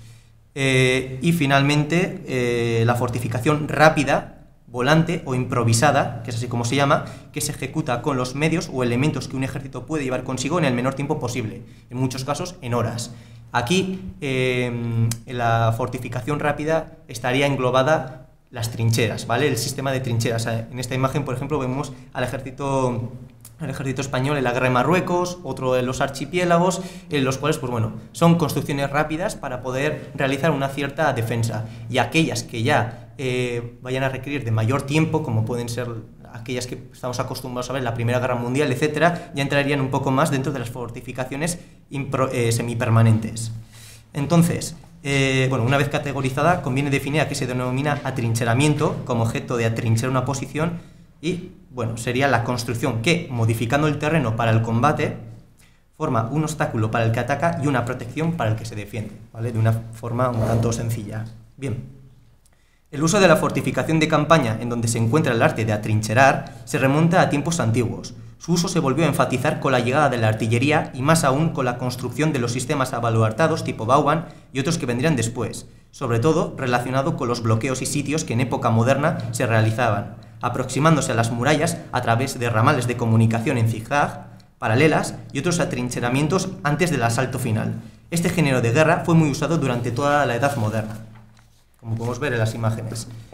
Y finalmente, la fortificación rápida, volante o improvisada, que es así como se llama, que se ejecuta con los medios o elementos que un ejército puede llevar consigo en el menor tiempo posible, en muchos casos en horas. Aquí, en la fortificación rápida estaría englobada las trincheras, ¿vale? El sistema de trincheras. En esta imagen, por ejemplo, vemos al ejército español en la guerra de Marruecos, otro de los archipiélagos, en los cuales, pues bueno, son construcciones rápidas para poder realizar una cierta defensa. Y aquellas que ya vayan a requerir de mayor tiempo, como pueden ser aquellas que estamos acostumbrados a ver en la Primera Guerra Mundial, etcétera, ya entrarían un poco más dentro de las fortificaciones semipermanentes. Entonces, bueno, una vez categorizada, conviene definir a qué se denomina atrincheramiento como objeto de atrincherar una posición, y bueno, sería la construcción que, modificando el terreno para el combate, forma un obstáculo para el que ataca y una protección para el que se defiende, ¿vale? De una forma un tanto sencilla. Bien. El uso de la fortificación de campaña, en donde se encuentra el arte de atrincherar, se remonta a tiempos antiguos. Su uso se volvió a enfatizar con la llegada de la artillería y más aún con la construcción de los sistemas abaluartados tipo Vauban y otros que vendrían después, sobre todo relacionado con los bloqueos y sitios que en época moderna se realizaban, aproximándose a las murallas a través de ramales de comunicación en zigzag, paralelas y otros atrincheramientos antes del asalto final. Este género de guerra fue muy usado durante toda la Edad Moderna, como podemos ver en las imágenes.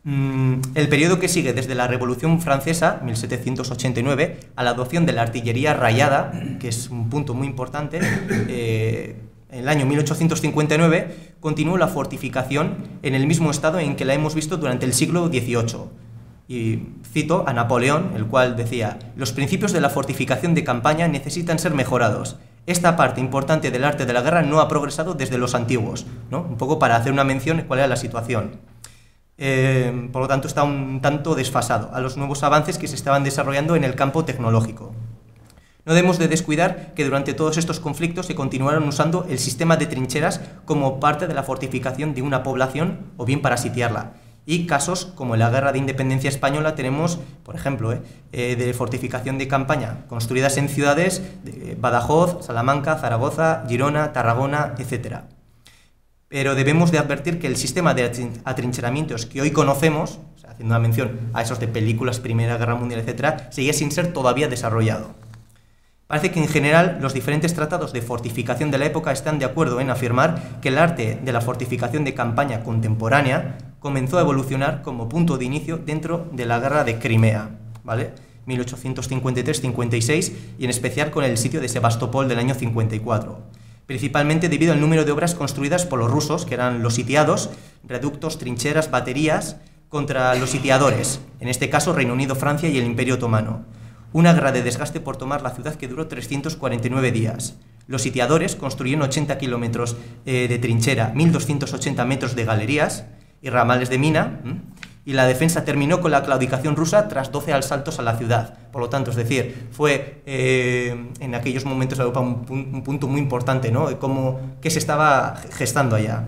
El periodo que sigue desde la Revolución Francesa, 1789, a la adopción de la artillería rayada, que es un punto muy importante, en el año 1859 continuó la fortificación en el mismo estado en que la hemos visto durante el siglo XVIII. Y cito a Napoleón, el cual decía: «Los principios de la fortificación de campaña necesitan ser mejorados. Esta parte importante del arte de la guerra no ha progresado desde los antiguos», ¿no? Un poco para hacer una mención de cuál era la situación. Por lo tanto, está un tanto desfasado a los nuevos avances que se estaban desarrollando en el campo tecnológico. No debemos de descuidar que durante todos estos conflictos se continuaron usando el sistema de trincheras como parte de la fortificación de una población o bien para sitiarla. Y casos como en la Guerra de Independencia Española tenemos, por ejemplo, de fortificación de campaña construidas en ciudades de Badajoz, Salamanca, Zaragoza, Girona, Tarragona, etc. Pero debemos de advertir que el sistema de atrincheramientos que hoy conocemos, o sea, haciendo una mención a esos de películas, Primera Guerra Mundial, etc., seguía sin ser todavía desarrollado. Parece que en general los diferentes tratados de fortificación de la época están de acuerdo en afirmar que el arte de la fortificación de campaña contemporánea comenzó a evolucionar como punto de inicio dentro de la Guerra de Crimea, ¿vale? 1853-56, y en especial con el sitio de Sebastopol del año 54. Principalmente debido al número de obras construidas por los rusos, que eran los sitiados, reductos, trincheras, baterías, contra los sitiadores, en este caso Reino Unido, Francia y el Imperio Otomano. Una guerra de desgaste por tomar la ciudad que duró 349 días. Los sitiadores construyeron 80 kilómetros de trinchera, 1.280 metros de galerías y ramales de mina, y la defensa terminó con la claudicación rusa tras 12 asaltos a la ciudad. Por lo tanto, es decir, fue en aquellos momentos de Europa un punto muy importante, ¿no? Que se estaba gestando allá.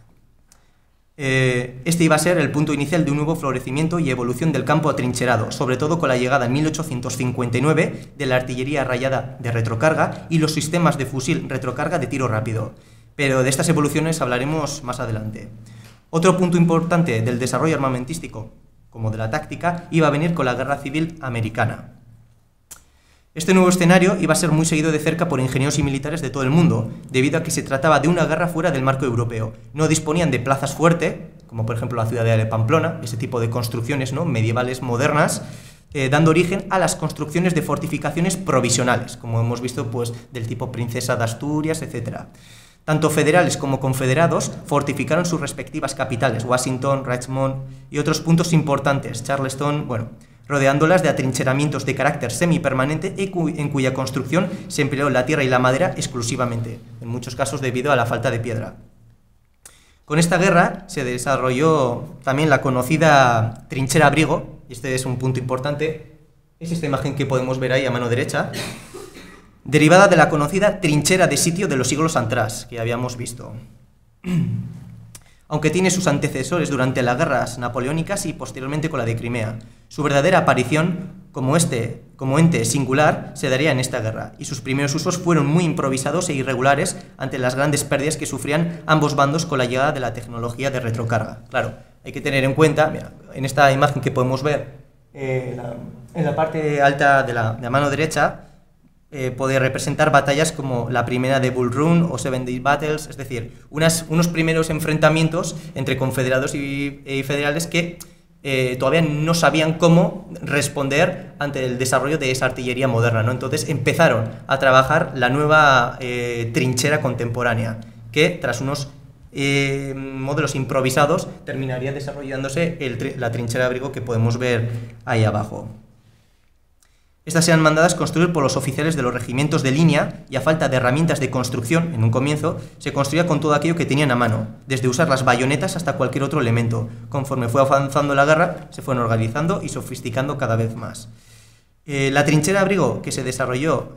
Este iba a ser el punto inicial de un nuevo florecimiento y evolución del campo atrincherado, sobre todo con la llegada en 1859 de la artillería rayada de retrocarga y los sistemas de fusil retrocarga de tiro rápido. Pero de estas evoluciones hablaremos más adelante. Otro punto importante del desarrollo armamentístico, como de la táctica, iba a venir con la Guerra Civil Americana. Este nuevo escenario iba a ser muy seguido de cerca por ingenieros y militares de todo el mundo, debido a que se trataba de una guerra fuera del marco europeo. No disponían de plazas fuertes, como por ejemplo la ciudad de Pamplona, ese tipo de construcciones, ¿no?, medievales modernas, dando origen a las construcciones de fortificaciones provisionales, como hemos visto, pues, del tipo Princesa de Asturias, etc. Tanto federales como confederados fortificaron sus respectivas capitales, Washington, Richmond y otros puntos importantes, Charleston, bueno, rodeándolas de atrincheramientos de carácter semipermanente en cuya construcción se empleó la tierra y la madera exclusivamente, en muchos casos debido a la falta de piedra. Con esta guerra se desarrolló también la conocida trinchera abrigo, y este es un punto importante, es esta imagen que podemos ver ahí a mano derecha, derivada de la conocida trinchera de sitio de los siglos atrás, que habíamos visto. Aunque tiene sus antecesores durante las guerras napoleónicas y posteriormente con la de Crimea. Su verdadera aparición como ente singular se daría en esta guerra, y sus primeros usos fueron muy improvisados e irregulares ante las grandes pérdidas que sufrían ambos bandos con la llegada de la tecnología de retrocarga. Claro, hay que tener en cuenta, mira, en esta imagen que podemos ver en la parte alta de la mano derecha, puede representar batallas como la primera de Bull Run o Seven Day Battles, es decir, unos primeros enfrentamientos entre confederados y federales que todavía no sabían cómo responder ante el desarrollo de esa artillería moderna, ¿no? Entonces empezaron a trabajar la nueva trinchera contemporánea, que tras unos modelos improvisados terminaría desarrollándose la trinchera abrigo que podemos ver ahí abajo. Estas eran mandadas construir por los oficiales de los regimientos de línea y a falta de herramientas de construcción, en un comienzo, se construía con todo aquello que tenían a mano, desde usar las bayonetas hasta cualquier otro elemento. Conforme fue avanzando la guerra, se fueron organizando y sofisticando cada vez más. La trinchera abrigo que se desarrolló,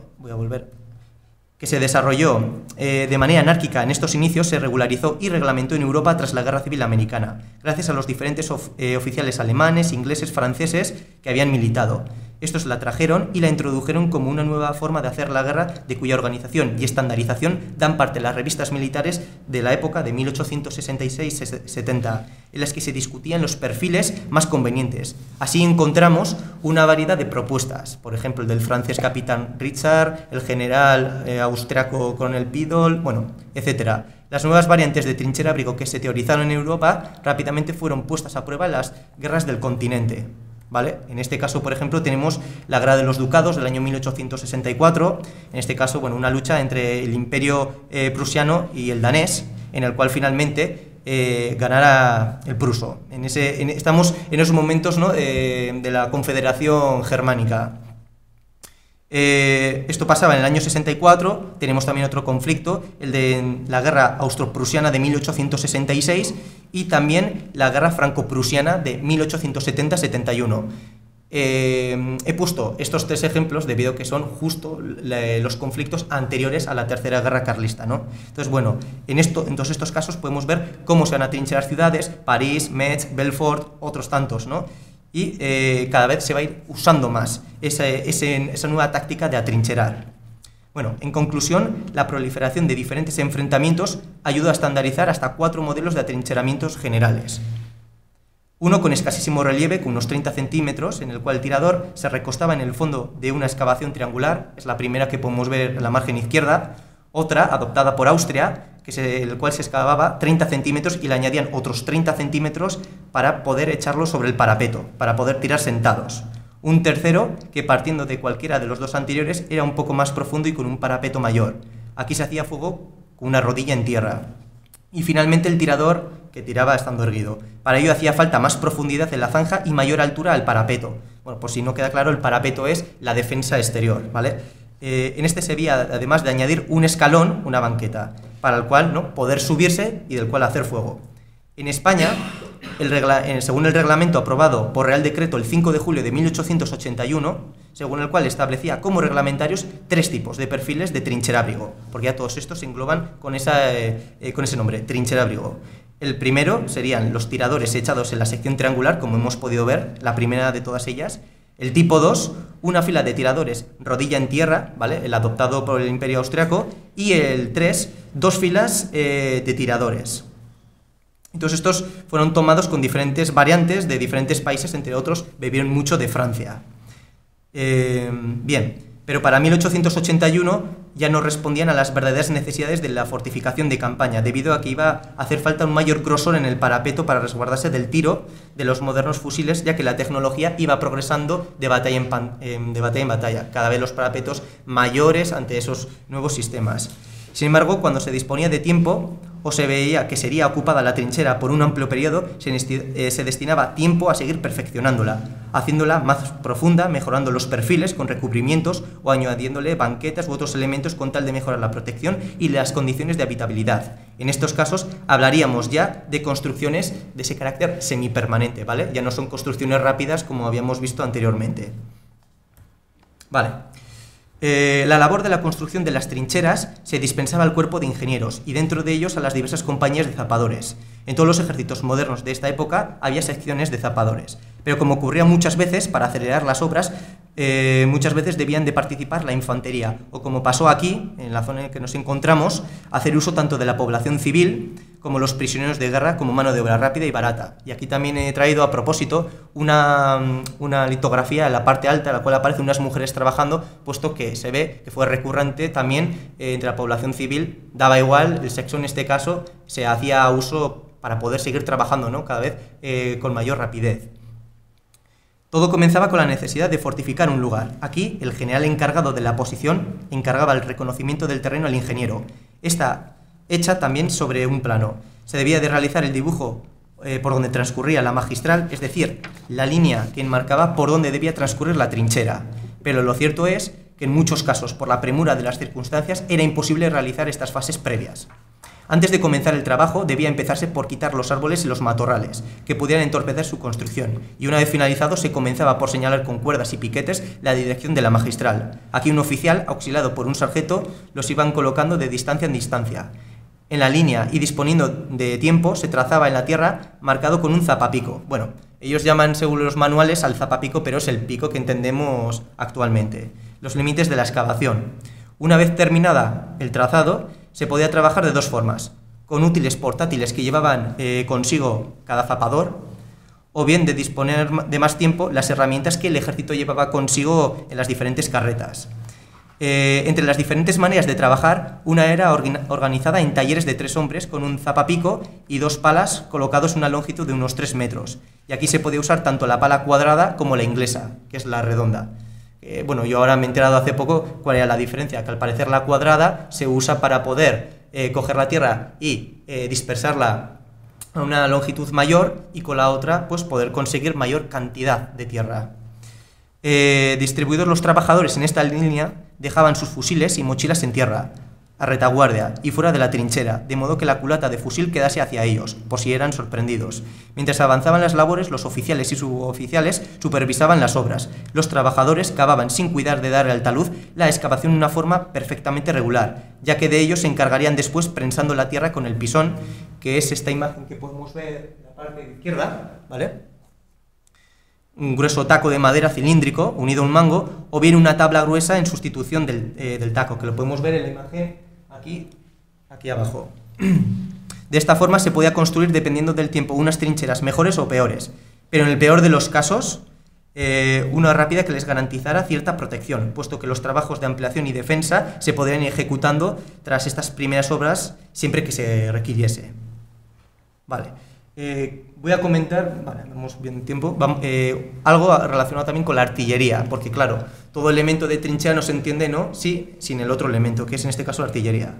de manera anárquica en estos inicios se regularizó y reglamentó en Europa tras la Guerra Civil Americana, gracias a los diferentes oficiales alemanes, ingleses, franceses que habían militado. Estos la trajeron y la introdujeron como una nueva forma de hacer la guerra, de cuya organización y estandarización dan parte las revistas militares de la época de 1866-70, en las que se discutían los perfiles más convenientes. Así encontramos una variedad de propuestas, por ejemplo, el del francés capitán Richard, el general austriaco coronel Pidol, bueno, etc. Las nuevas variantes de trinchera-abrigo que se teorizaron en Europa rápidamente fueron puestas a prueba en las guerras del continente. ¿Vale? En este caso, por ejemplo, tenemos la Guerra de los Ducados del año 1864, en este caso, bueno, una lucha entre el imperio prusiano y el danés, en el cual finalmente ganara el pruso. Estamos en esos momentos, ¿no?, de la Confederación Germánica. Esto pasaba en el año 64, tenemos también otro conflicto, el de la Guerra Austro-Prusiana de 1866 y también la Guerra Franco-Prusiana de 1870-71. He puesto estos tres ejemplos debido a que son justo los conflictos anteriores a la Tercera Guerra Carlista, ¿no? Entonces, bueno, en todos estos casos podemos ver cómo se van a trincherar ciudades, París, Metz, Belfort, otros tantos, ¿no? Y cada vez se va a ir usando más esa nueva táctica de atrincherar. Bueno, en conclusión, la proliferación de diferentes enfrentamientos ayuda a estandarizar hasta 4 modelos de atrincheramientos generales. Uno con escasísimo relieve, con unos 30 centímetros, en el cual el tirador se recostaba en el fondo de una excavación triangular, es la primera que podemos ver en la margen izquierda. Otra, adoptada por Austria, el cual se excavaba 30 centímetros y le añadían otros 30 centímetros para poder echarlo sobre el parapeto, para poder tirar sentados. Un tercero, que partiendo de cualquiera de los dos anteriores, era un poco más profundo y con un parapeto mayor. Aquí se hacía fuego con una rodilla en tierra. Y finalmente el tirador, que tiraba estando erguido. Para ello hacía falta más profundidad en la zanja y mayor altura al parapeto. Bueno, por si no queda claro, el parapeto es la defensa exterior, ¿vale? En este se veía, además de añadir un escalón, una banqueta, para el cual, ¿no?, poder subirse y del cual hacer fuego. En España, según el reglamento aprobado por Real Decreto el 5 de julio de 1881, según el cual establecía como reglamentarios 3 tipos de perfiles de trinchera-abrigo, porque ya todos estos se engloban con ese nombre, trinchera-abrigo. El primero serían los tiradores echados en la sección triangular, como hemos podido ver, la primera de todas ellas. El tipo 2, una fila de tiradores rodilla en tierra, ¿vale?, el adoptado por el Imperio Austriaco. Y el 3, 2 filas de tiradores. Entonces estos fueron tomados con diferentes variantes de diferentes países, entre otros bebieron mucho de Francia. Bien, pero para 1881 ya no respondían a las verdaderas necesidades de la fortificación de campaña, debido a que iba a hacer falta un mayor grosor en el parapeto para resguardarse del tiro de los modernos fusiles, ya que la tecnología iba progresando de batalla en batalla, cada vez los parapetos mayores ante esos nuevos sistemas. Sin embargo, cuando se disponía de tiempo o se veía que sería ocupada la trinchera por un amplio periodo, se destinaba tiempo a seguir perfeccionándola, haciéndola más profunda, mejorando los perfiles con recubrimientos o añadiéndole banquetas u otros elementos con tal de mejorar la protección y las condiciones de habitabilidad. En estos casos hablaríamos ya de construcciones de ese carácter semipermanente, ¿vale? Ya no son construcciones rápidas como habíamos visto anteriormente. Vale. La labor de la construcción de las trincheras se dispensaba al cuerpo de ingenieros y dentro de ellos a las diversas compañías de zapadores. En todos los ejércitos modernos de esta época había secciones de zapadores, pero como ocurría muchas veces, para acelerar las obras, muchas veces debían de participar la infantería, o como pasó aquí, en la zona en la que nos encontramos, hacer uso tanto de la población civil como los prisioneros de guerra como mano de obra rápida y barata. Y aquí también he traído a propósito una litografía en la parte alta, en la cual aparecen unas mujeres trabajando, puesto que se ve que fue recurrente también entre la población civil, daba igual el sexo en este caso, se hacía uso para poder seguir trabajando, ¿no?, cada vez con mayor rapidez. Todo comenzaba con la necesidad de fortificar un lugar. Aquí, el general encargado de la posición encargaba el reconocimiento del terreno al ingeniero. Esta hecha también sobre un plano. Se debía de realizar el dibujo por donde transcurría la magistral, es decir, la línea que enmarcaba por donde debía transcurrir la trinchera. Pero lo cierto es que en muchos casos, por la premura de las circunstancias, era imposible realizar estas fases previas. Antes de comenzar el trabajo, debía empezarse por quitar los árboles y los matorrales, que pudieran entorpecer su construcción, y una vez finalizado se comenzaba por señalar con cuerdas y piquetes la dirección de la magistral. Aquí un oficial, auxiliado por un sargento, los iban colocando de distancia en distancia. En la línea y disponiendo de tiempo, se trazaba en la tierra marcado con un zapapico. Bueno, ellos llaman, según los manuales, al zapapico, pero es el pico que entendemos actualmente. Los límites de la excavación. Una vez terminada el trazado, se podía trabajar de dos formas, con útiles portátiles que llevaban consigo cada zapador, o bien de disponer de más tiempo las herramientas que el ejército llevaba consigo en las diferentes carretas. Entre las diferentes maneras de trabajar, una era organizada en talleres de 3 hombres con un zapapico y 2 palas colocados en una longitud de unos 3 metros. Y aquí se podía usar tanto la pala cuadrada como la inglesa, que es la redonda. Bueno, yo ahora me he enterado hace poco cuál era la diferencia, que al parecer la cuadrada se usa para poder coger la tierra y dispersarla a una longitud mayor, y con la otra pues poder conseguir mayor cantidad de tierra. Distribuidos los trabajadores en esta línea, dejaban sus fusiles y mochilas en tierra, a retaguardia y fuera de la trinchera, de modo que la culata de fusil quedase hacia ellos, por si eran sorprendidos. Mientras avanzaban las labores, los oficiales y suboficiales supervisaban las obras. Los trabajadores cavaban sin cuidar de dar al talud la excavación de una forma perfectamente regular, ya que de ellos se encargarían después prensando la tierra con el pisón, que es esta imagen que podemos ver en la parte izquierda, ¿vale? Un grueso taco de madera cilíndrico unido a un mango, o bien una tabla gruesa en sustitución del taco, que lo podemos ver en la imagen aquí abajo. De esta forma se podía construir, dependiendo del tiempo, unas trincheras mejores o peores, pero en el peor de los casos, una rápida que les garantizara cierta protección, puesto que los trabajos de ampliación y defensa se podrían ir ejecutando tras estas primeras obras siempre que se requiriese. Vale. Voy a comentar, vale, vamos bien tiempo, algo relacionado también con la artillería, porque claro, todo elemento de trinchera no se entiende, ¿no?, sin el otro elemento, que es en este caso la artillería.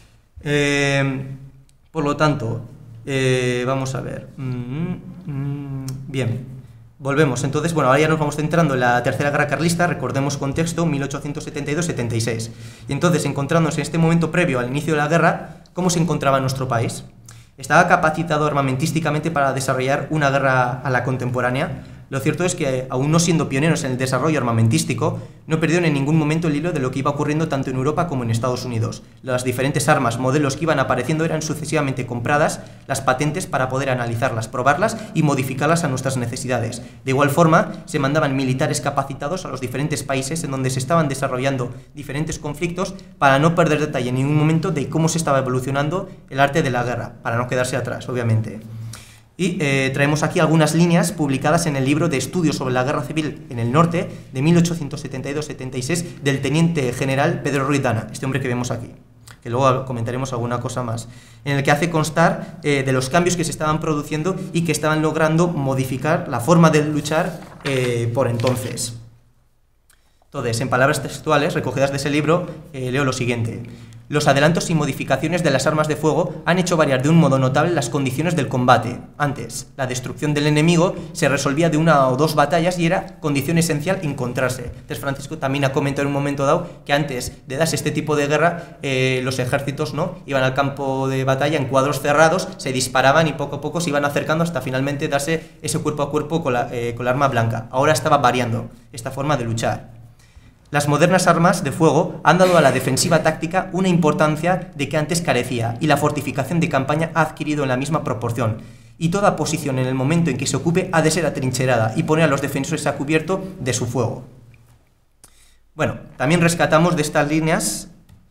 Por lo tanto, vamos a ver. Bien, volvemos. Entonces, bueno, ahora ya nos vamos centrando en la Tercera Guerra Carlista, recordemos contexto, 1872-76. Y entonces, encontrándonos en este momento previo al inicio de la guerra, ¿cómo se encontraba nuestro país? ¿Estaba capacitado armamentísticamente para desarrollar una guerra a la contemporánea? Lo cierto es que, aún no siendo pioneros en el desarrollo armamentístico, no perdieron en ningún momento el hilo de lo que iba ocurriendo tanto en Europa como en Estados Unidos. Las diferentes armas, modelos que iban apareciendo eran sucesivamente compradas, las patentes para poder analizarlas, probarlas y modificarlas a nuestras necesidades. De igual forma, se mandaban militares capacitados a los diferentes países en donde se estaban desarrollando diferentes conflictos para no perder detalle en ningún momento de cómo se estaba evolucionando el arte de la guerra, para no quedarse atrás, obviamente. Y traemos aquí algunas líneas publicadas en el libro de Estudios sobre la Guerra Civil en el Norte de 1872-76 del teniente general Pedro Ruiz Dana, este hombre que vemos aquí, que luego comentaremos alguna cosa más, en el que hace constar de los cambios que se estaban produciendo y que estaban logrando modificar la forma de luchar por entonces. Entonces, en palabras textuales recogidas de ese libro, leo lo siguiente. Los adelantos y modificaciones de las armas de fuego han hecho variar de un modo notable las condiciones del combate. Antes, la destrucción del enemigo se resolvía de 1 o 2 batallas y era condición esencial encontrarse. Entonces, Francisco también ha comentado en un momento dado que antes de darse este tipo de guerra, los ejércitos, ¿no?, iban al campo de batalla en cuadros cerrados, se disparaban y poco a poco se iban acercando hasta finalmente darse ese cuerpo a cuerpo con la arma blanca. Ahora estaba variando esta forma de luchar. Las modernas armas de fuego han dado a la defensiva táctica una importancia de que antes carecía, y la fortificación de campaña ha adquirido en la misma proporción. Y toda posición en el momento en que se ocupe ha de ser atrincherada y poner a los defensores a cubierto de su fuego. Bueno, también rescatamos de estas líneas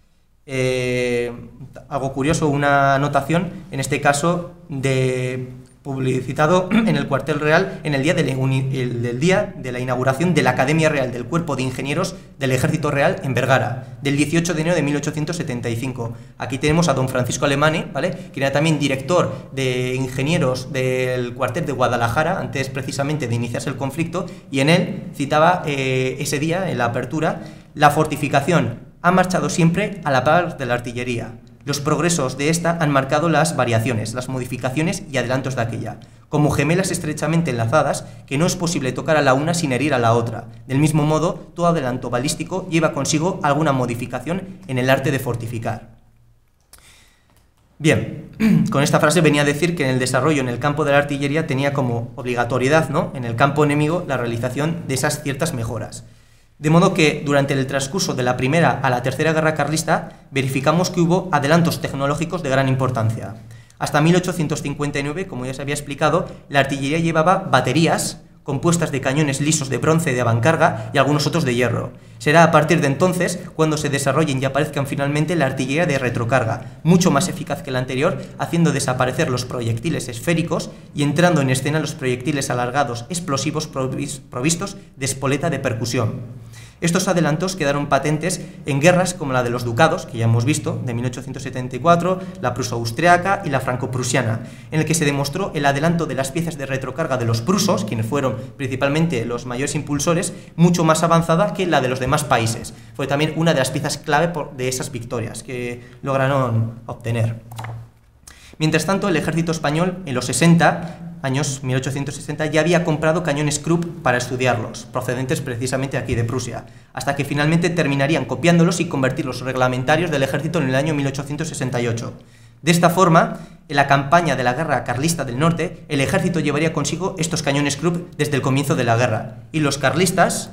algo curioso, una anotación, en este caso publicitado en el cuartel real en el día de la inauguración de la Academia Real del Cuerpo de Ingenieros del Ejército Real en Vergara, del 18 de enero de 1875. Aquí tenemos a don Francisco Alemany, ¿vale?, que era también director de ingenieros del cuartel de Guadalajara, antes precisamente de iniciarse el conflicto, y en él citaba ese día, en la apertura, la fortificación ha marchado siempre a la par de la artillería. Los progresos de esta han marcado las variaciones, las modificaciones y adelantos de aquella, como gemelas estrechamente enlazadas que no es posible tocar a la una sin herir a la otra. Del mismo modo, todo adelanto balístico lleva consigo alguna modificación en el arte de fortificar. Bien, con esta frase venía a decir que en el desarrollo en el campo de la artillería tenía como obligatoriedad, ¿no?, en el campo enemigo, la realización de esas ciertas mejoras. De modo que, durante el transcurso de la Primera a la Tercera Guerra Carlista, verificamos que hubo adelantos tecnológicos de gran importancia. Hasta 1859, como ya se había explicado, la artillería llevaba baterías compuestas de cañones lisos de bronce de avancarga y algunos otros de hierro. Será a partir de entonces cuando se desarrollen y aparezcan finalmente la artillería de retrocarga, mucho más eficaz que la anterior, haciendo desaparecer los proyectiles esféricos y entrando en escena los proyectiles alargados explosivos provistos de espoleta de percusión. Estos adelantos quedaron patentes en guerras como la de los ducados, que ya hemos visto, de 1874, la pruso-austriaca y la franco-prusiana, en el que se demostró el adelanto de las piezas de retrocarga de los prusos, quienes fueron principalmente los mayores impulsores, mucho más avanzada que la de los demás países. Fue también una de las piezas clave de esas victorias que lograron obtener. Mientras tanto, el ejército español, en los 60, años 1860, ya había comprado cañones Krupp para estudiarlos, procedentes precisamente aquí de Prusia, hasta que finalmente terminarían copiándolos y convertirlos reglamentarios del ejército en el año 1868. De esta forma, en la campaña de la guerra carlista del norte, el ejército llevaría consigo estos cañones Krupp desde el comienzo de la guerra, y los carlistas,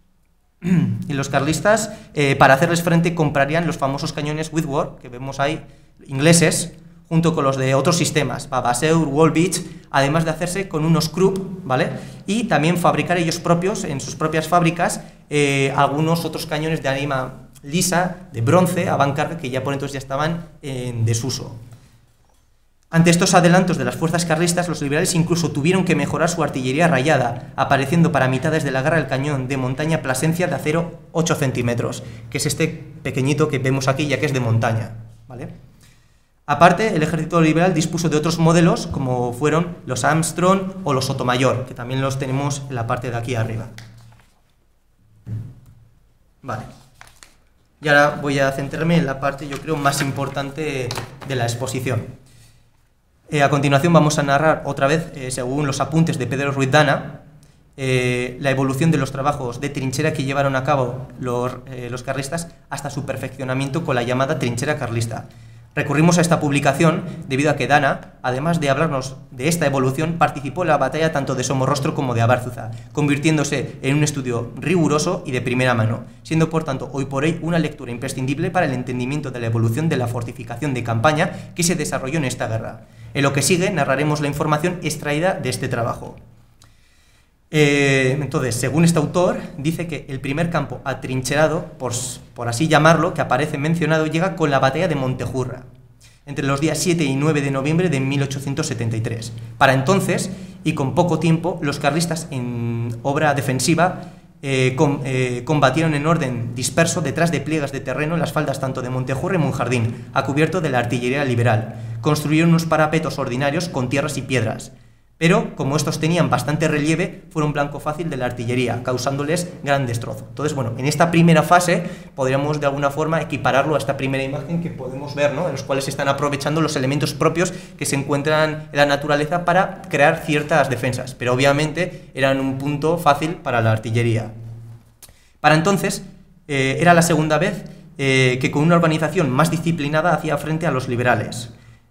para hacerles frente, comprarían los famosos cañones Whitworth, que vemos ahí, ingleses, junto con los de otros sistemas, Vavasseur, Woolwich, además de hacerse con unos Krupp, ¿vale? Y también fabricar ellos propios, en sus propias fábricas, algunos otros cañones de ánima lisa, de bronce, avancarga, que ya por entonces ya estaban en desuso. Ante estos adelantos de las fuerzas carlistas, los liberales incluso tuvieron que mejorar su artillería rayada, apareciendo para mitades de la guerra el cañón de montaña Plasencia de acero 8 centímetros, que es este pequeñito que vemos aquí, ya que es de montaña, ¿vale? Aparte, el ejército liberal dispuso de otros modelos, como fueron los Armstrong o los Sotomayor, que también los tenemos en la parte de aquí arriba. Vale. Y ahora voy a centrarme en la parte, yo creo, más importante de la exposición. A continuación vamos a narrar otra vez, según los apuntes de Pedro Ruiz Dana, la evolución de los trabajos de trinchera que llevaron a cabo los carlistas hasta su perfeccionamiento con la llamada trinchera carlista. Recurrimos a esta publicación debido a que Dana, además de hablarnos de esta evolución, participó en la batalla tanto de Somorrostro como de Abárzuza, convirtiéndose en un estudio riguroso y de primera mano, siendo por tanto hoy por hoy una lectura imprescindible para el entendimiento de la evolución de la fortificación de campaña que se desarrolló en esta guerra. En lo que sigue narraremos la información extraída de este trabajo. Entonces, según este autor, dice que el primer campo atrincherado, por así llamarlo, que aparece mencionado, llega con la batalla de Montejurra, entre los días 7 y 9 de noviembre de 1873. Para entonces, y con poco tiempo, los carlistas en obra defensiva combatieron en orden disperso detrás de pliegas de terreno en las faldas tanto de Montejurra y Monjardín, a cubierto de la artillería liberal. Construyeron unos parapetos ordinarios con tierras y piedras, pero como estos tenían bastante relieve, fueron blanco fácil de la artillería, causándoles gran destrozo. Entonces, bueno, en esta primera fase podríamos de alguna forma equipararlo a esta primera imagen que podemos ver, ¿no?, en los cuales se están aprovechando los elementos propios que se encuentran en la naturaleza para crear ciertas defensas, pero obviamente eran un punto fácil para la artillería. Para entonces, era la segunda vez que con una organización más disciplinada hacía frente a los liberales,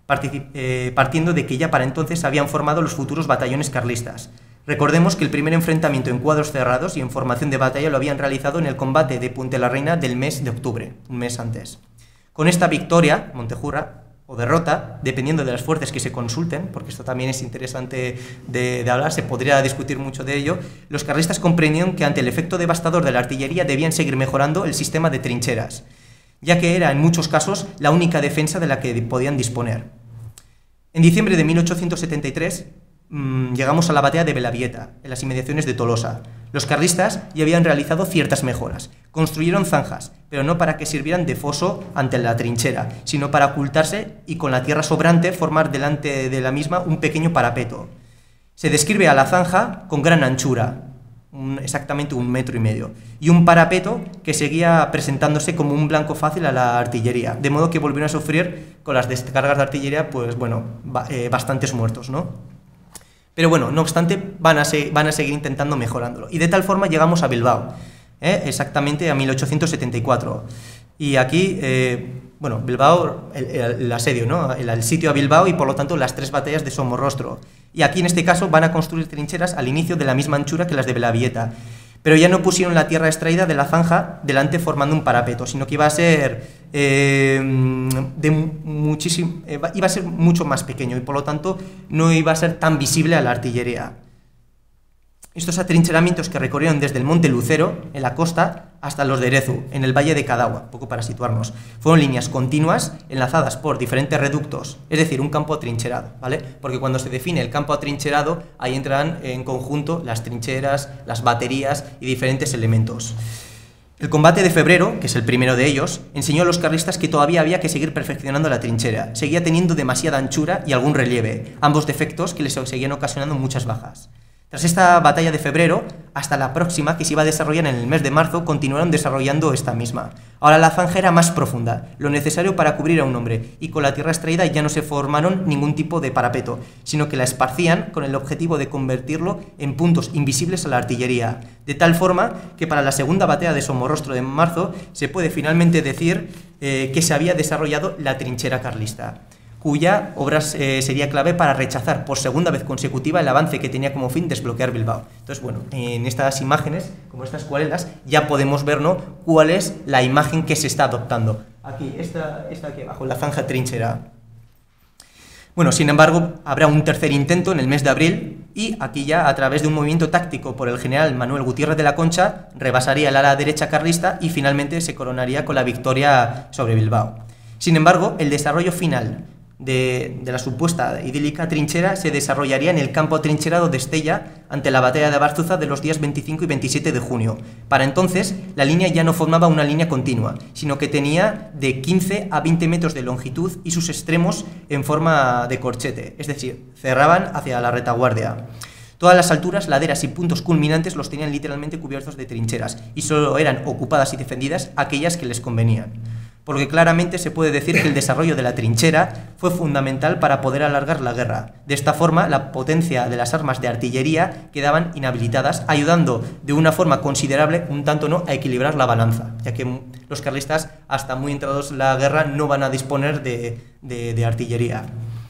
partiendo de que ya para entonces se habían formado los futuros batallones carlistas. Recordemos que el primer enfrentamiento en cuadros cerrados y en formación de batalla lo habían realizado en el combate de Puente la Reina del mes de octubre, un mes antes. Con esta victoria, Montejurra, o derrota, dependiendo de las fuerzas que se consulten, porque esto también es interesante de hablar, se podría discutir mucho de ello, los carlistas comprendieron que ante el efecto devastador de la artillería debían seguir mejorando el sistema de trincheras, ya que era en muchos casos la única defensa de la que podían disponer. En diciembre de 1873 llegamos a la batalla de Belavieta, en las inmediaciones de Tolosa. Los carlistas ya habían realizado ciertas mejoras. Construyeron zanjas, pero no para que sirvieran de foso ante la trinchera, sino para ocultarse y con la tierra sobrante formar delante de la misma un pequeño parapeto. Se describe a la zanja con gran anchura, exactamente 1,5 metros, y un parapeto que seguía presentándose como un blanco fácil a la artillería, de modo que volvieron a sufrir con las descargas de artillería, pues bueno, bastantes muertos, ¿no? Pero bueno, no obstante, van a seguir intentando mejorándolo. Y de tal forma llegamos a Bilbao, exactamente a 1874. Y aquí, bueno, Bilbao, el asedio, ¿no?, el sitio a Bilbao y por lo tanto las 3 batallas de Somorrostro. Y aquí en este caso van a construir trincheras al inicio de la misma anchura que las de Belavieta. Pero ya no pusieron la tierra extraída de la zanja delante formando un parapeto, sino que iba a ser iba a ser mucho más pequeño y por lo tanto no iba a ser tan visible a la artillería. Estos atrincheramientos que recorrieron desde el Monte Lucero, en la costa, hasta los de Erezu, en el Valle de Cadagua, poco para situarnos, fueron líneas continuas enlazadas por diferentes reductos, es decir, un campo atrincherado, ¿vale? Porque cuando se define el campo atrincherado, ahí entran en conjunto las trincheras, las baterías y diferentes elementos. El combate de febrero, que es el primero de ellos, enseñó a los carlistas que todavía había que seguir perfeccionando la trinchera. Seguía teniendo demasiada anchura y algún relieve, ambos defectos que les seguían ocasionando muchas bajas. Tras esta batalla de febrero, hasta la próxima, que se iba a desarrollar en el mes de marzo, continuaron desarrollando esta misma. Ahora la zanja era más profunda, lo necesario para cubrir a un hombre, y con la tierra extraída ya no se formaron ningún tipo de parapeto, sino que la esparcían con el objetivo de convertirlo en puntos invisibles a la artillería, de tal forma que para la segunda batalla de Somorrostro de marzo se puede finalmente decir que se había desarrollado la trinchera carlista, cuya obra sería clave para rechazar por segunda vez consecutiva el avance que tenía como fin desbloquear Bilbao. Entonces, bueno, en estas imágenes, como estas cuarelas, ya podemos ver, ¿no?, cuál es la imagen que se está adoptando. Aquí, esta aquí abajo, la zanja trinchera. Bueno, sin embargo, habrá un tercer intento en el mes de abril y aquí ya, a través de un movimiento táctico por el general Manuel Gutiérrez de la Concha, rebasaría el ala derecha carlista y finalmente se coronaría con la victoria sobre Bilbao. Sin embargo, el desarrollo final de la supuesta idílica trinchera se desarrollaría en el campo atrincherado de Estella ante la batalla de Abarzuza de los días 25 y 27 de junio. Para entonces, la línea ya no formaba una línea continua, sino que tenía de 15 a 20 metros de longitud y sus extremos en forma de corchete, es decir, cerraban hacia la retaguardia. Todas las alturas, laderas y puntos culminantes los tenían literalmente cubiertos de trincheras y solo eran ocupadas y defendidas aquellas que les convenían. Porque claramente se puede decir que el desarrollo de la trinchera fue fundamental para poder alargar la guerra. De esta forma, la potencia de las armas de artillería quedaban inhabilitadas, ayudando de una forma considerable, un tanto no, a equilibrar la balanza, ya que los carlistas, hasta muy entrados en la guerra, no van a disponer de artillería.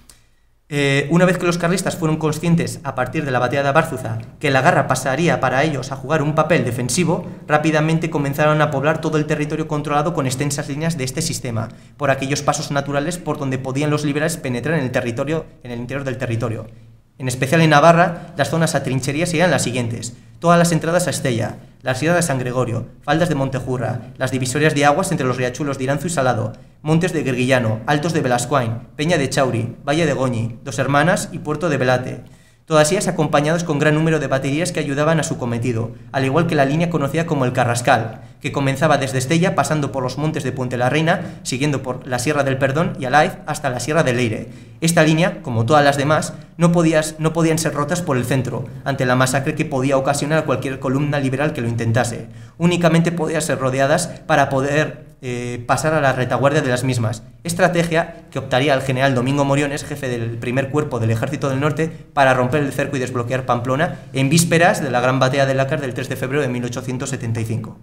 Una vez que los carlistas fueron conscientes, a partir de la batalla de Abarzuza, que la guerra pasaría para ellos a jugar un papel defensivo, rápidamente comenzaron a poblar todo el territorio controlado con extensas líneas de este sistema, por aquellos pasos naturales por donde podían los liberales penetrar en el interior del territorio. En especial en Navarra, las zonas a trinchería serían las siguientes: todas las entradas a Estella, la sierra de San Gregorio, faldas de Montejurra, las divisorias de aguas entre los riachuelos de Iranzu y Salado, montes de Guerguillano, altos de Belascuain, Peña de Chauri, Valle de Goñi, Dos Hermanas y Puerto de Velate. Todas ellas acompañadas con gran número de baterías que ayudaban a su cometido, al igual que la línea conocida como el Carrascal, que comenzaba desde Estella pasando por los montes de Puente la Reina, siguiendo por la Sierra del Perdón y Alaiz hasta la Sierra de Leire. Esta línea, como todas las demás, no podían ser rotas por el centro, ante la masacre que podía ocasionar a cualquier columna liberal que lo intentase. Únicamente podían ser rodeadas para poder pasar a la retaguardia de las mismas, estrategia que optaría el general Domingo Moriones, jefe del primer cuerpo del Ejército del Norte, para romper el cerco y desbloquear Pamplona en vísperas de la gran batalla de Lácar del 3 de febrero de 1875.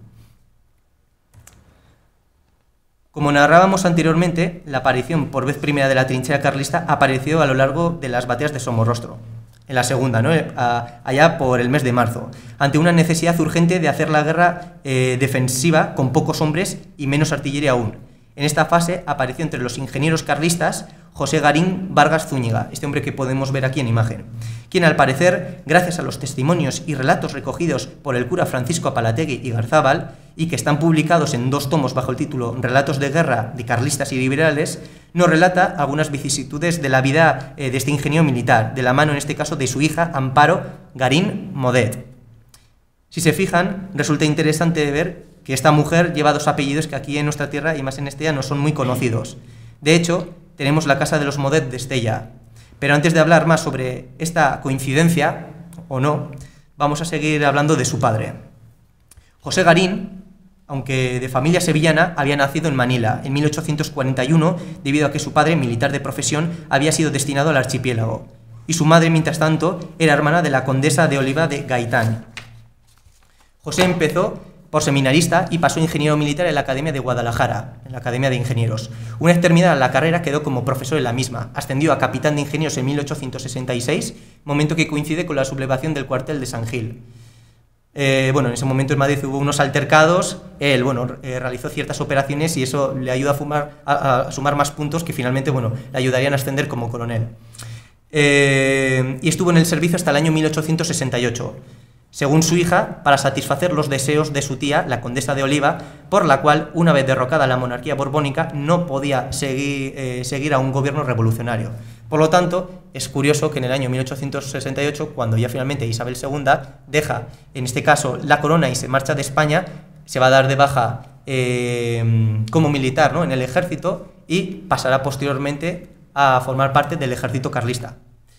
Como narrábamos anteriormente, la aparición por vez primera de la trinchera carlista apareció a lo largo de las batallas de Somorrostro, en la segunda, ¿no?, allá por el mes de marzo, ante una necesidad urgente de hacer la guerra defensiva con pocos hombres y menos artillería aún. En esta fase apareció entre los ingenieros carlistas José Garín Vargas Zúñiga, este hombre que podemos ver aquí en imagen, quien al parecer, gracias a los testimonios y relatos recogidos por el cura Francisco Apalategui y Garzábal, y que están publicados en 2 tomos bajo el título Relatos de guerra de carlistas y liberales, nos relata algunas vicisitudes de la vida de este ingeniero militar, de la mano en este caso de su hija Amparo Garín Modet. Si se fijan, resulta interesante ver que esta mujer lleva 2 apellidos que aquí en nuestra tierra y más en Estella no son muy conocidos. De hecho, tenemos la casa de los Modet de Estella. Pero antes de hablar más sobre esta coincidencia, o no, vamos a seguir hablando de su padre. José Garín, aunque de familia sevillana, había nacido en Manila en 1841 debido a que su padre, militar de profesión, había sido destinado al archipiélago. Y su madre, mientras tanto, era hermana de la condesa de Oliva de Gaitán. José empezó por seminarista y pasó ingeniero militar en la Academia de Guadalajara, en la Academia de Ingenieros. Una vez terminada la carrera quedó como profesor en la misma. Ascendió a capitán de ingenieros en 1866, momento que coincide con la sublevación del cuartel de San Gil. Bueno, en ese momento en Madrid hubo unos altercados, él, bueno, realizó ciertas operaciones y eso le ayuda a sumar más puntos que finalmente, bueno, le ayudarían a ascender como coronel. Y estuvo en el servicio hasta el año 1868. Según su hija, para satisfacer los deseos de su tía, la condesa de Oliva, por la cual, una vez derrocada la monarquía borbónica, no podía seguir a un gobierno revolucionario. Por lo tanto, es curioso que en el año 1868, cuando ya finalmente Isabel II deja, en este caso, la corona y se marcha de España, se va a dar de baja como militar, ¿no?, en el ejército y pasará posteriormente a formar parte del ejército carlista.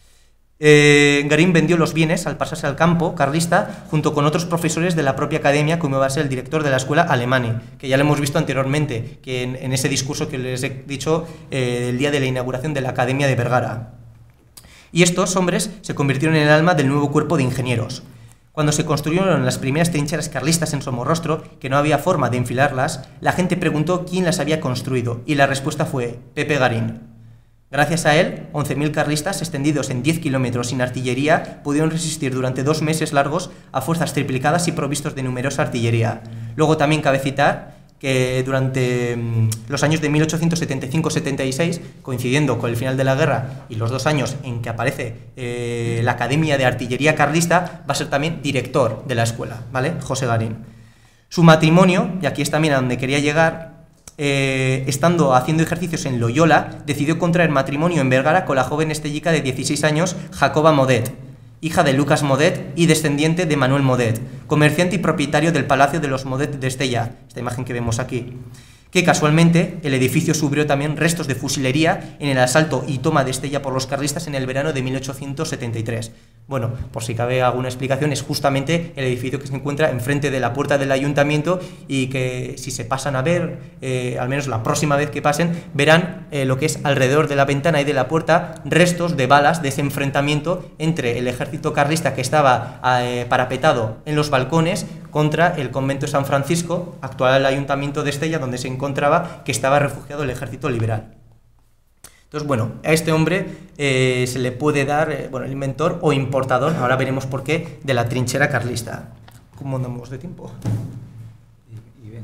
Garín vendió los bienes al pasarse al campo carlista junto con otros profesores de la propia academia, como va a ser el director de la escuela Alemany, que ya lo hemos visto anteriormente, que en ese discurso que les he dicho el día de la inauguración de la Academia de Vergara. Y estos hombres se convirtieron en el alma del nuevo cuerpo de ingenieros. Cuando se construyeron las primeras trincheras carlistas en Somorrostro, que no había forma de enfilarlas, la gente preguntó quién las había construido, y la respuesta fue Pepe Garín. Gracias a él, 11.000 carlistas, extendidos en 10 kilómetros sin artillería, pudieron resistir durante 2 meses largos a fuerzas triplicadas y provistos de numerosa artillería. Luego también cabe citar que durante los años de 1875-76, coincidiendo con el final de la guerra y los 2 años en que aparece la Academia de Artillería Carlista, va a ser también director de la escuela, ¿vale? José Garín. Su matrimonio, y aquí es también a donde quería llegar, estando haciendo ejercicios en Loyola, decidió contraer matrimonio en Vergara con la joven estellica de 16 años, Jacoba Modet, hija de Lucas Modet y descendiente de Manuel Modet, comerciante y propietario del Palacio de los Modet de Estella, esta imagen que vemos aquí, que casualmente el edificio sufrió también restos de fusilería en el asalto y toma de Estella por los carlistas en el verano de 1873. Bueno, por si cabe alguna explicación, es justamente el edificio que se encuentra enfrente de la puerta del ayuntamiento y que si se pasan a ver, al menos la próxima vez que pasen, verán lo que es alrededor de la ventana y de la puerta restos de balas de ese enfrentamiento entre el ejército carlista que estaba parapetado en los balcones contra el convento de San Francisco, actual ayuntamiento de Estella, donde se encontraba que estaba refugiado el ejército liberal. Entonces, bueno, a este hombre se le puede dar, bueno, el inventor o importador, ahora veremos por qué, de la trinchera carlista. ¿Cómo andamos de tiempo? Y 20.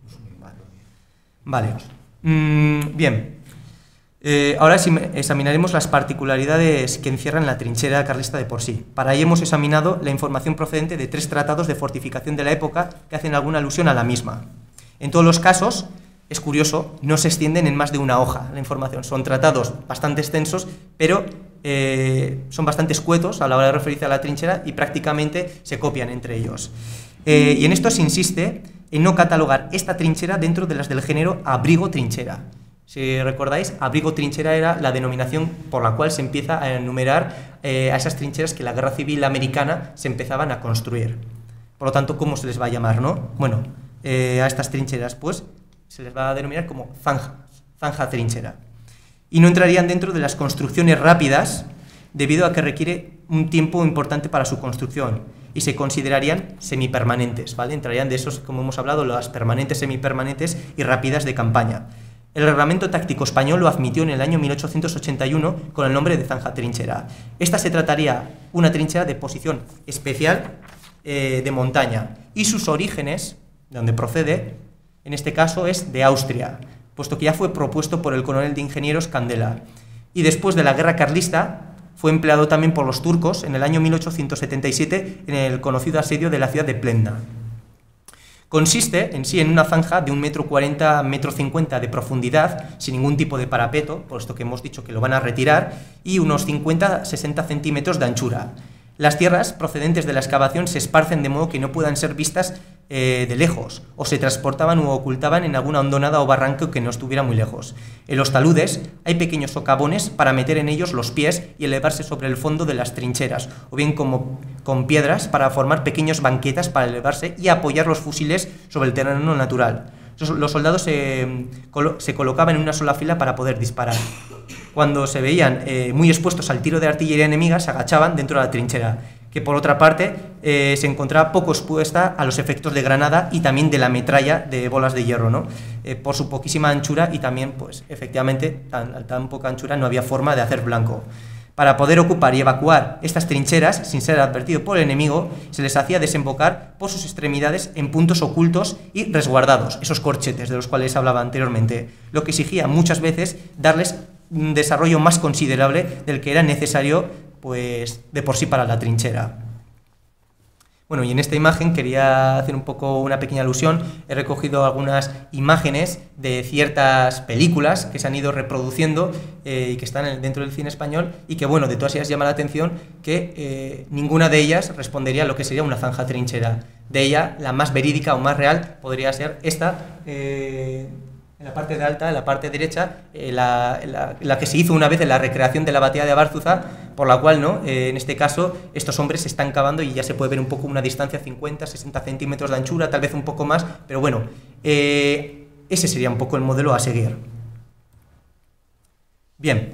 Vale. Bien. Ahora examinaremos las particularidades que encierran la trinchera carlista de por sí. Para ello hemos examinado la información procedente de 3 tratados de fortificación de la época que hacen alguna alusión a la misma. En todos los casos, es curioso, no se extienden en más de una hoja la información. Son tratados bastante extensos, pero son bastante escuetos a la hora de referirse a la trinchera y prácticamente se copian entre ellos. Y en esto se insiste en no catalogar esta trinchera dentro de las del género abrigo-trinchera. Si recordáis, abrigo-trinchera era la denominación por la cual se empieza a enumerar a esas trincheras que la Guerra Civil Americana se empezaban a construir. Por lo tanto, ¿cómo se les va a llamar, no? Bueno, a estas trincheras, pues, se les va a denominar como zanja trinchera. Y no entrarían dentro de las construcciones rápidas debido a que requiere un tiempo importante para su construcción y se considerarían semipermanentes, ¿vale? Entrarían de esos, como hemos hablado, las permanentes, semipermanentes y rápidas de campaña. El reglamento táctico español lo admitió en el año 1881 con el nombre de zanja trinchera. Esta se trataría una trinchera de posición especial de montaña y sus orígenes, de donde procede, en este caso es de Austria, puesto que ya fue propuesto por el coronel de ingenieros Candela. Y después de la guerra carlista fue empleado también por los turcos en el año 1877 en el conocido asedio de la ciudad de Plevna. Consiste en sí en una zanja de 1,40 m, 1,50 m de profundidad, sin ningún tipo de parapeto, por esto que hemos dicho que lo van a retirar, y unos 50-60 centímetros de anchura. Las tierras procedentes de la excavación se esparcen de modo que no puedan ser vistas de lejos, o se transportaban u ocultaban en alguna hondonada o barranco que no estuviera muy lejos. En los taludes hay pequeños socavones para meter en ellos los pies y elevarse sobre el fondo de las trincheras, o bien como con piedras para formar pequeñas banquetas para elevarse y apoyar los fusiles sobre el terreno natural. Los soldados se colocaban en una sola fila para poder disparar. Cuando se veían muy expuestos al tiro de artillería enemiga, se agachaban dentro de la trinchera, que por otra parte se encontraba poco expuesta a los efectos de granada y también de la metralla de bolas de hierro, ¿no? Por su poquísima anchura y también, pues, efectivamente, tan poca anchura no había forma de hacer blanco. Para poder ocupar y evacuar estas trincheras, sin ser advertido por el enemigo, se les hacía desembocar por sus extremidades en puntos ocultos y resguardados, esos corchetes de los cuales hablaba anteriormente, lo que exigía muchas veces darles un desarrollo más considerable del que era necesario, pues, de por sí para la trinchera. Bueno, y en esta imagen quería hacer un poco una pequeña alusión. He recogido algunas imágenes de ciertas películas que se han ido reproduciendo y que están dentro del cine español y que, bueno, de todas ellas llama la atención que ninguna de ellas respondería a lo que sería una zanja trinchera. De ella, la más verídica o más real podría ser esta, en la parte de alta, en la parte derecha, la que se hizo una vez en la recreación de la batalla de Abárzuza, por la cual, ¿no? En este caso, estos hombres se están cavando y ya se puede ver un poco una distancia, 50, 60 centímetros de anchura, tal vez un poco más, pero bueno, ese sería un poco el modelo a seguir. Bien,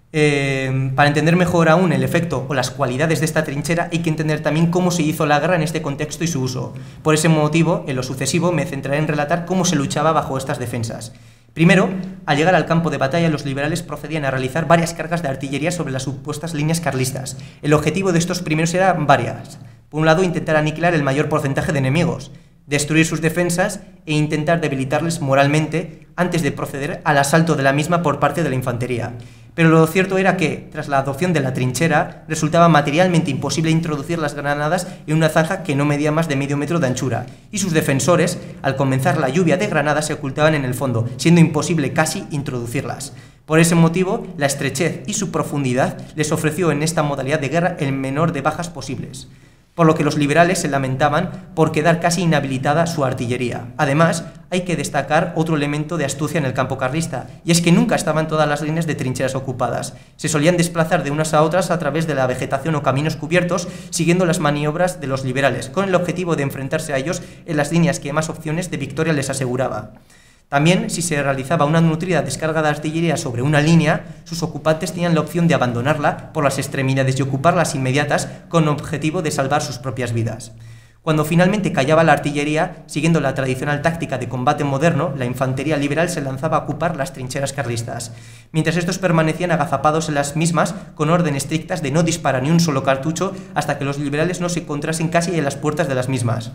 para entender mejor aún el efecto o las cualidades de esta trinchera hay que entender también cómo se hizo la guerra en este contexto y su uso. Por ese motivo, en lo sucesivo, me centraré en relatar cómo se luchaba bajo estas defensas. Primero, al llegar al campo de batalla, los liberales procedían a realizar varias cargas de artillería sobre las supuestas líneas carlistas. El objetivo de estos primeros era varias. Por un lado, intentar aniquilar el mayor porcentaje de enemigos, destruir sus defensas e intentar debilitarles moralmente antes de proceder al asalto de la misma por parte de la infantería. Pero lo cierto era que, tras la adopción de la trinchera, resultaba materialmente imposible introducir las granadas en una zanja que no medía más de medio metro de anchura, y sus defensores, al comenzar la lluvia de granadas, se ocultaban en el fondo, siendo imposible casi introducirlas. Por ese motivo, la estrechez y su profundidad les ofreció en esta modalidad de guerra el menor de bajas posibles, por lo que los liberales se lamentaban por quedar casi inhabilitada su artillería. Además, hay que destacar otro elemento de astucia en el campo carlista, y es que nunca estaban todas las líneas de trincheras ocupadas. Se solían desplazar de unas a otras a través de la vegetación o caminos cubiertos, siguiendo las maniobras de los liberales, con el objetivo de enfrentarse a ellos en las líneas que más opciones de victoria les aseguraba. También, si se realizaba una nutrida descarga de artillería sobre una línea, sus ocupantes tenían la opción de abandonarla por las extremidades y ocupar las inmediatas con objetivo de salvar sus propias vidas. Cuando finalmente callaba la artillería, siguiendo la tradicional táctica de combate moderno, la infantería liberal se lanzaba a ocupar las trincheras carlistas, mientras estos permanecían agazapados en las mismas con órdenes estrictas de no disparar ni un solo cartucho hasta que los liberales no se encontrasen casi en las puertas de las mismas.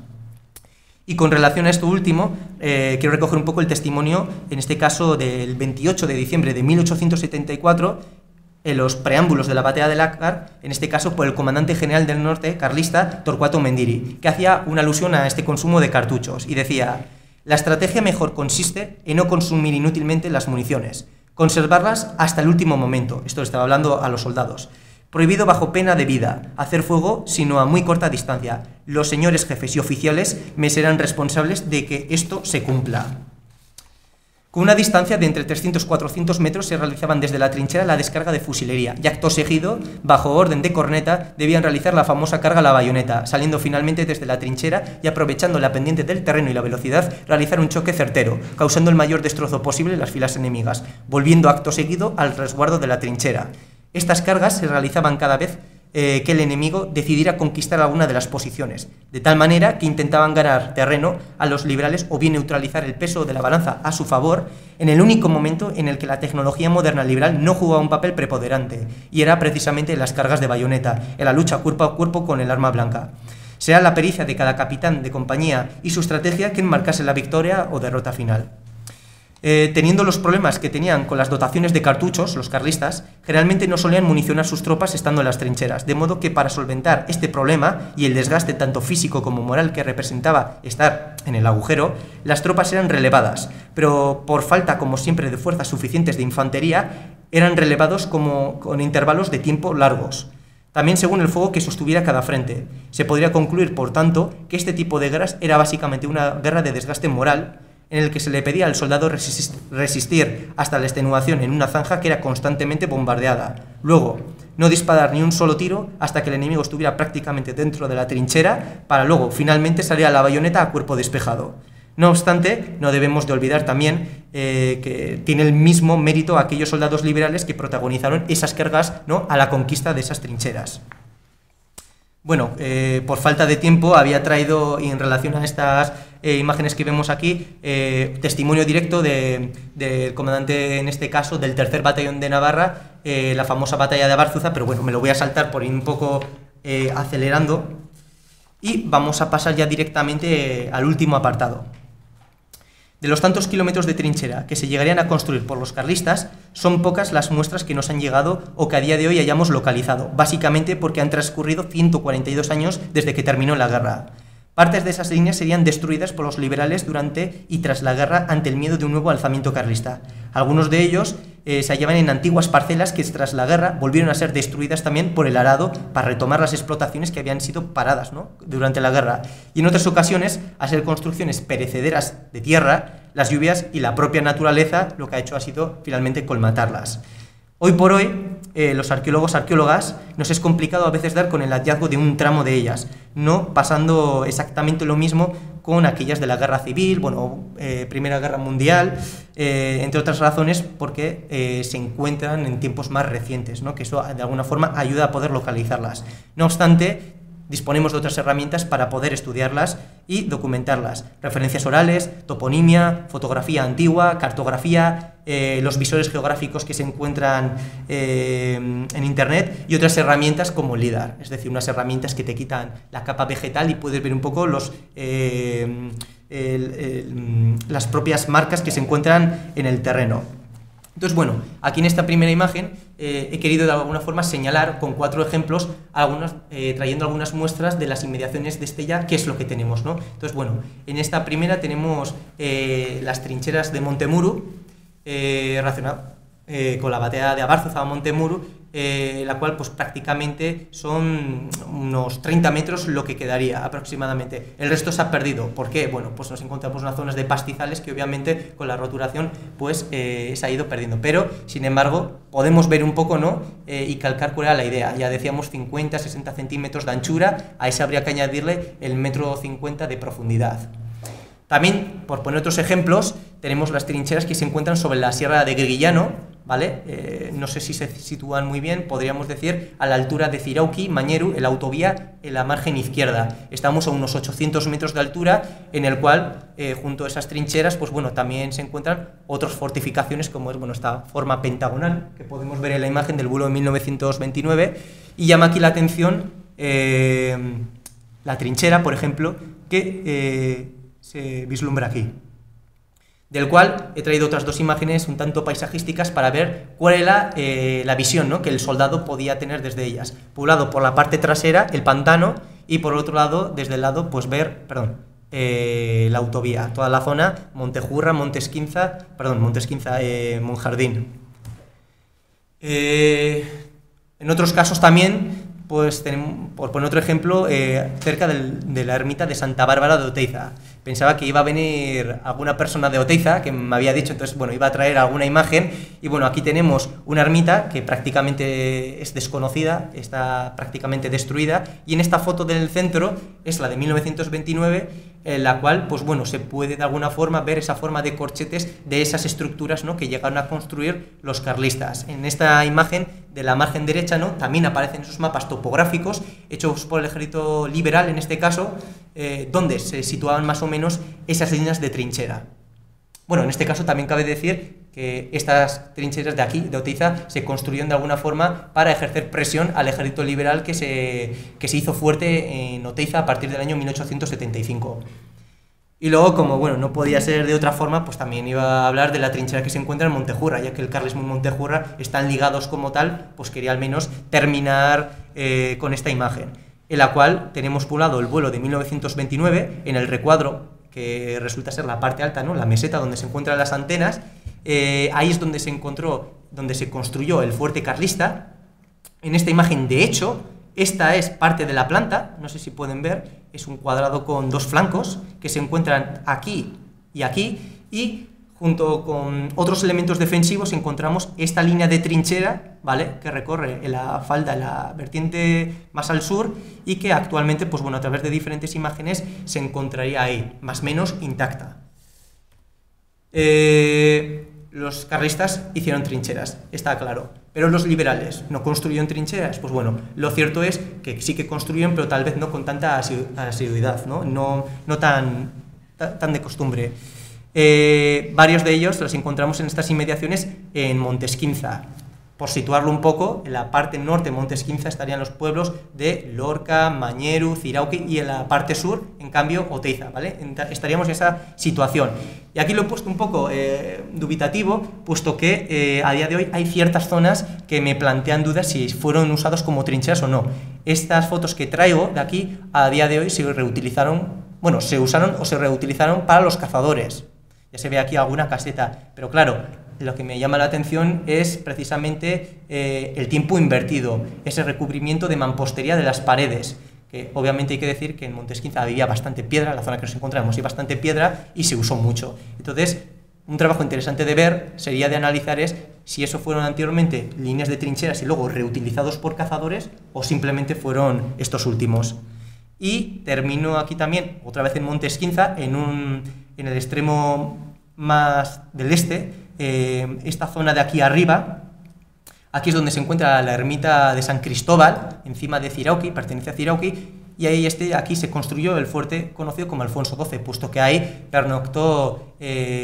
Y con relación a esto último, quiero recoger un poco el testimonio, en este caso del 28 de diciembre de 1874, en los preámbulos de la batalla de Lácar, en este caso por el comandante general del norte, carlista, Torcuato Mendiri, que hacía una alusión a este consumo de cartuchos, y decía: la estrategia mejor consiste en no consumir inútilmente las municiones, conservarlas hasta el último momento. Esto le estaba hablando a los soldados. Prohibido bajo pena de vida hacer fuego sino a muy corta distancia. Los señores jefes y oficiales me serán responsables de que esto se cumpla. Con una distancia de entre 300-400 metros se realizaban desde la trinchera la descarga de fusilería y acto seguido, bajo orden de corneta, debían realizar la famosa carga a la bayoneta, saliendo finalmente desde la trinchera y aprovechando la pendiente del terreno y la velocidad, realizar un choque certero, causando el mayor destrozo posible en las filas enemigas, volviendo acto seguido al resguardo de la trinchera. Estas cargas se realizaban cada vez que el enemigo decidiera conquistar alguna de las posiciones, de tal manera que intentaban ganar terreno a los liberales o bien neutralizar el peso de la balanza a su favor en el único momento en el que la tecnología moderna liberal no jugaba un papel preponderante, y era precisamente en las cargas de bayoneta, en la lucha cuerpo a cuerpo con el arma blanca. Será la pericia de cada capitán de compañía y su estrategia quien marcase la victoria o derrota final. Teniendo los problemas que tenían con las dotaciones de cartuchos, los carlistas generalmente no solían municionar sus tropas estando en las trincheras, de modo que para solventar este problema y el desgaste tanto físico como moral que representaba estar en el agujero, las tropas eran relevadas, pero por falta, como siempre, de fuerzas suficientes de infantería, eran relevados con intervalos de tiempo largos. También según el fuego que sostuviera cada frente. Se podría concluir, por tanto, que este tipo de guerras era básicamente una guerra de desgaste moral, en el que se le pedía al soldado resistir hasta la extenuación en una zanja que era constantemente bombardeada. Luego, no disparar ni un solo tiro hasta que el enemigo estuviera prácticamente dentro de la trinchera, para luego finalmente salir a la bayoneta a cuerpo despejado. No obstante, no debemos de olvidar también que tiene el mismo mérito aquellos soldados liberales que protagonizaron esas cargas, ¿no?, a la conquista de esas trincheras. Bueno, por falta de tiempo había traído, en relación a estas imágenes que vemos aquí, testimonio directo del comandante, en este caso, del 3er Batallón de Navarra, la famosa batalla de Abárzuza, pero bueno, me lo voy a saltar por ir un poco acelerando. Y vamos a pasar ya directamente al último apartado. De los tantos kilómetros de trinchera que se llegarían a construir por los carlistas, son pocas las muestras que nos han llegado o que a día de hoy hayamos localizado, básicamente porque han transcurrido 142 años desde que terminó la guerra. Partes de esas líneas serían destruidas por los liberales durante y tras la guerra ante el miedo de un nuevo alzamiento carlista. Algunos de ellos se hallaban en antiguas parcelas que tras la guerra volvieron a ser destruidas también por el arado para retomar las explotaciones que habían sido paradas, ¿no?, durante la guerra. Y en otras ocasiones, a ser construcciones perecederas de tierra, las lluvias y la propia naturaleza lo que ha hecho ha sido finalmente colmatarlas. Hoy por hoy, los arqueólogas, nos es complicado a veces dar con el hallazgo de un tramo de ellas, no pasando exactamente lo mismo con aquellas de la Guerra Civil, Primera Guerra Mundial, entre otras razones porque se encuentran en tiempos más recientes, ¿no?, que eso de alguna forma ayuda a poder localizarlas. No obstante, disponemos de otras herramientas para poder estudiarlas y documentarlas. Referencias orales, toponimia, fotografía antigua, cartografía, los visores geográficos que se encuentran en Internet y otras herramientas como LIDAR, es decir, unas herramientas que te quitan la capa vegetal y puedes ver un poco las propias marcas que se encuentran en el terreno. Entonces, bueno, aquí en esta primera imagen he querido de alguna forma señalar con 4 ejemplos, trayendo algunas muestras de las inmediaciones de Estella, qué es lo que tenemos, ¿no? Entonces, bueno, en esta primera tenemos las trincheras de Montemuru, relacionado con la batalla de Abárzuza o Montemuru, la cual pues prácticamente son unos 30 metros lo que quedaría aproximadamente. El resto se ha perdido. ¿Por qué? Bueno, pues nos encontramos en unas zonas de pastizales que obviamente con la roturación pues se ha ido perdiendo. Pero, sin embargo, podemos ver un poco, ¿no?, y calcar cuál era la idea. Ya decíamos 50-60 centímetros de anchura, a ese habría que añadirle el 1,50 m de profundidad. También, por poner otros ejemplos, tenemos las trincheras que se encuentran sobre la Sierra de Greguillano, ¿vale? No sé si se sitúan muy bien, podríamos decir a la altura de Zirauki, Mañeru, en la autovía, en la margen izquierda. Estamos a unos 800 metros de altura, en el cual, junto a esas trincheras, pues bueno, también se encuentran otras fortificaciones, como es, bueno, esta forma pentagonal, que podemos ver en la imagen del vuelo de 1929, y llama aquí la atención la trinchera, por ejemplo, que se vislumbra aquí, del cual he traído otras 2 imágenes un tanto paisajísticas para ver cuál era la visión, ¿no?, que el soldado podía tener desde ellas. Por un lado, por la parte trasera, el pantano, y por otro lado, desde el lado, pues ver, la autovía, toda la zona, Montejurra, Montesquinza, Monjardín. En otros casos también, pues por poner otro ejemplo, cerca de la ermita de Santa Bárbara de Oteiza. Pensaba que iba a venir alguna persona de Oteiza, que me había dicho, entonces, bueno, iba a traer alguna imagen, y bueno, aquí tenemos una ermita que prácticamente es desconocida, está prácticamente destruida, y en esta foto del centro es la de 1929, en la cual, pues bueno, se puede de alguna forma ver esa forma de corchetes de esas estructuras, ¿no?, que llegaron a construir los carlistas. En esta imagen de la margen derecha, ¿no?, también aparecen esos mapas topográficos hechos por el ejército liberal, en este caso, donde se situaban más o menos esas líneas de trinchera. Bueno, en este caso también cabe decir que estas trincheras de aquí, de Oteiza, se construyeron de alguna forma para ejercer presión al ejército liberal que se hizo fuerte en Oteiza a partir del año 1875. Y luego, como bueno, no podía ser de otra forma, pues también iba a hablar de la trinchera que se encuentra en Montejurra, ya que el carlismo y Montejurra están ligados como tal, pues quería al menos terminar con esta imagen, en la cual tenemos por un lado el vuelo de 1929, en el recuadro, que resulta ser la parte alta, ¿no?, la meseta donde se encuentran las antenas. Ahí es donde se construyó el fuerte carlista. En esta imagen, de hecho, esta es parte de la planta, no sé si pueden ver, es un cuadrado con 2 flancos que se encuentran aquí, y junto con otros elementos defensivos encontramos esta línea de trinchera, ¿vale?, que recorre en la falda, en la vertiente más al sur, y que actualmente, pues bueno, a través de diferentes imágenes se encontraría ahí, más o menos intacta. Los carlistas hicieron trincheras, está claro, pero los liberales no construyeron trincheras. Pues bueno, lo cierto es que sí que construyeron, pero tal vez no con tanta asiduidad, ¿no? No tan tan de costumbre. Varios de ellos los encontramos en estas inmediaciones en Montesquinza. Por situarlo un poco, en la parte norte de Montesquinza estarían los pueblos de Lorca, Mañeru, Zirauqui, y en la parte sur, en cambio, Oteiza, ¿vale? Estaríamos en esa situación. Y aquí lo he puesto un poco dubitativo, puesto que a día de hoy hay ciertas zonas que me plantean dudas si fueron usados como trincheras o no. Estas fotos que traigo de aquí, a día de hoy se reutilizaron, bueno, se usaron o se reutilizaron para los cazadores. Ya se ve aquí alguna caseta, pero claro, lo que me llama la atención es precisamente el tiempo invertido, ese recubrimiento de mampostería de las paredes, que obviamente hay que decir que en Montesquinza había bastante piedra, en la zona que nos encontramos hay bastante piedra y se usó mucho. Entonces, un trabajo interesante de ver sería de analizar es si eso fueron anteriormente líneas de trincheras y luego reutilizados por cazadores o simplemente fueron estos últimos. Y termino aquí también, otra vez en Montesquinza, en el extremo más del este, esta zona de aquí arriba. Aquí es donde se encuentra la ermita de San Cristóbal, encima de Zirauqui, pertenece a Zirauqui, y ahí aquí se construyó el fuerte conocido como Alfonso XII, puesto que ahí pernoctó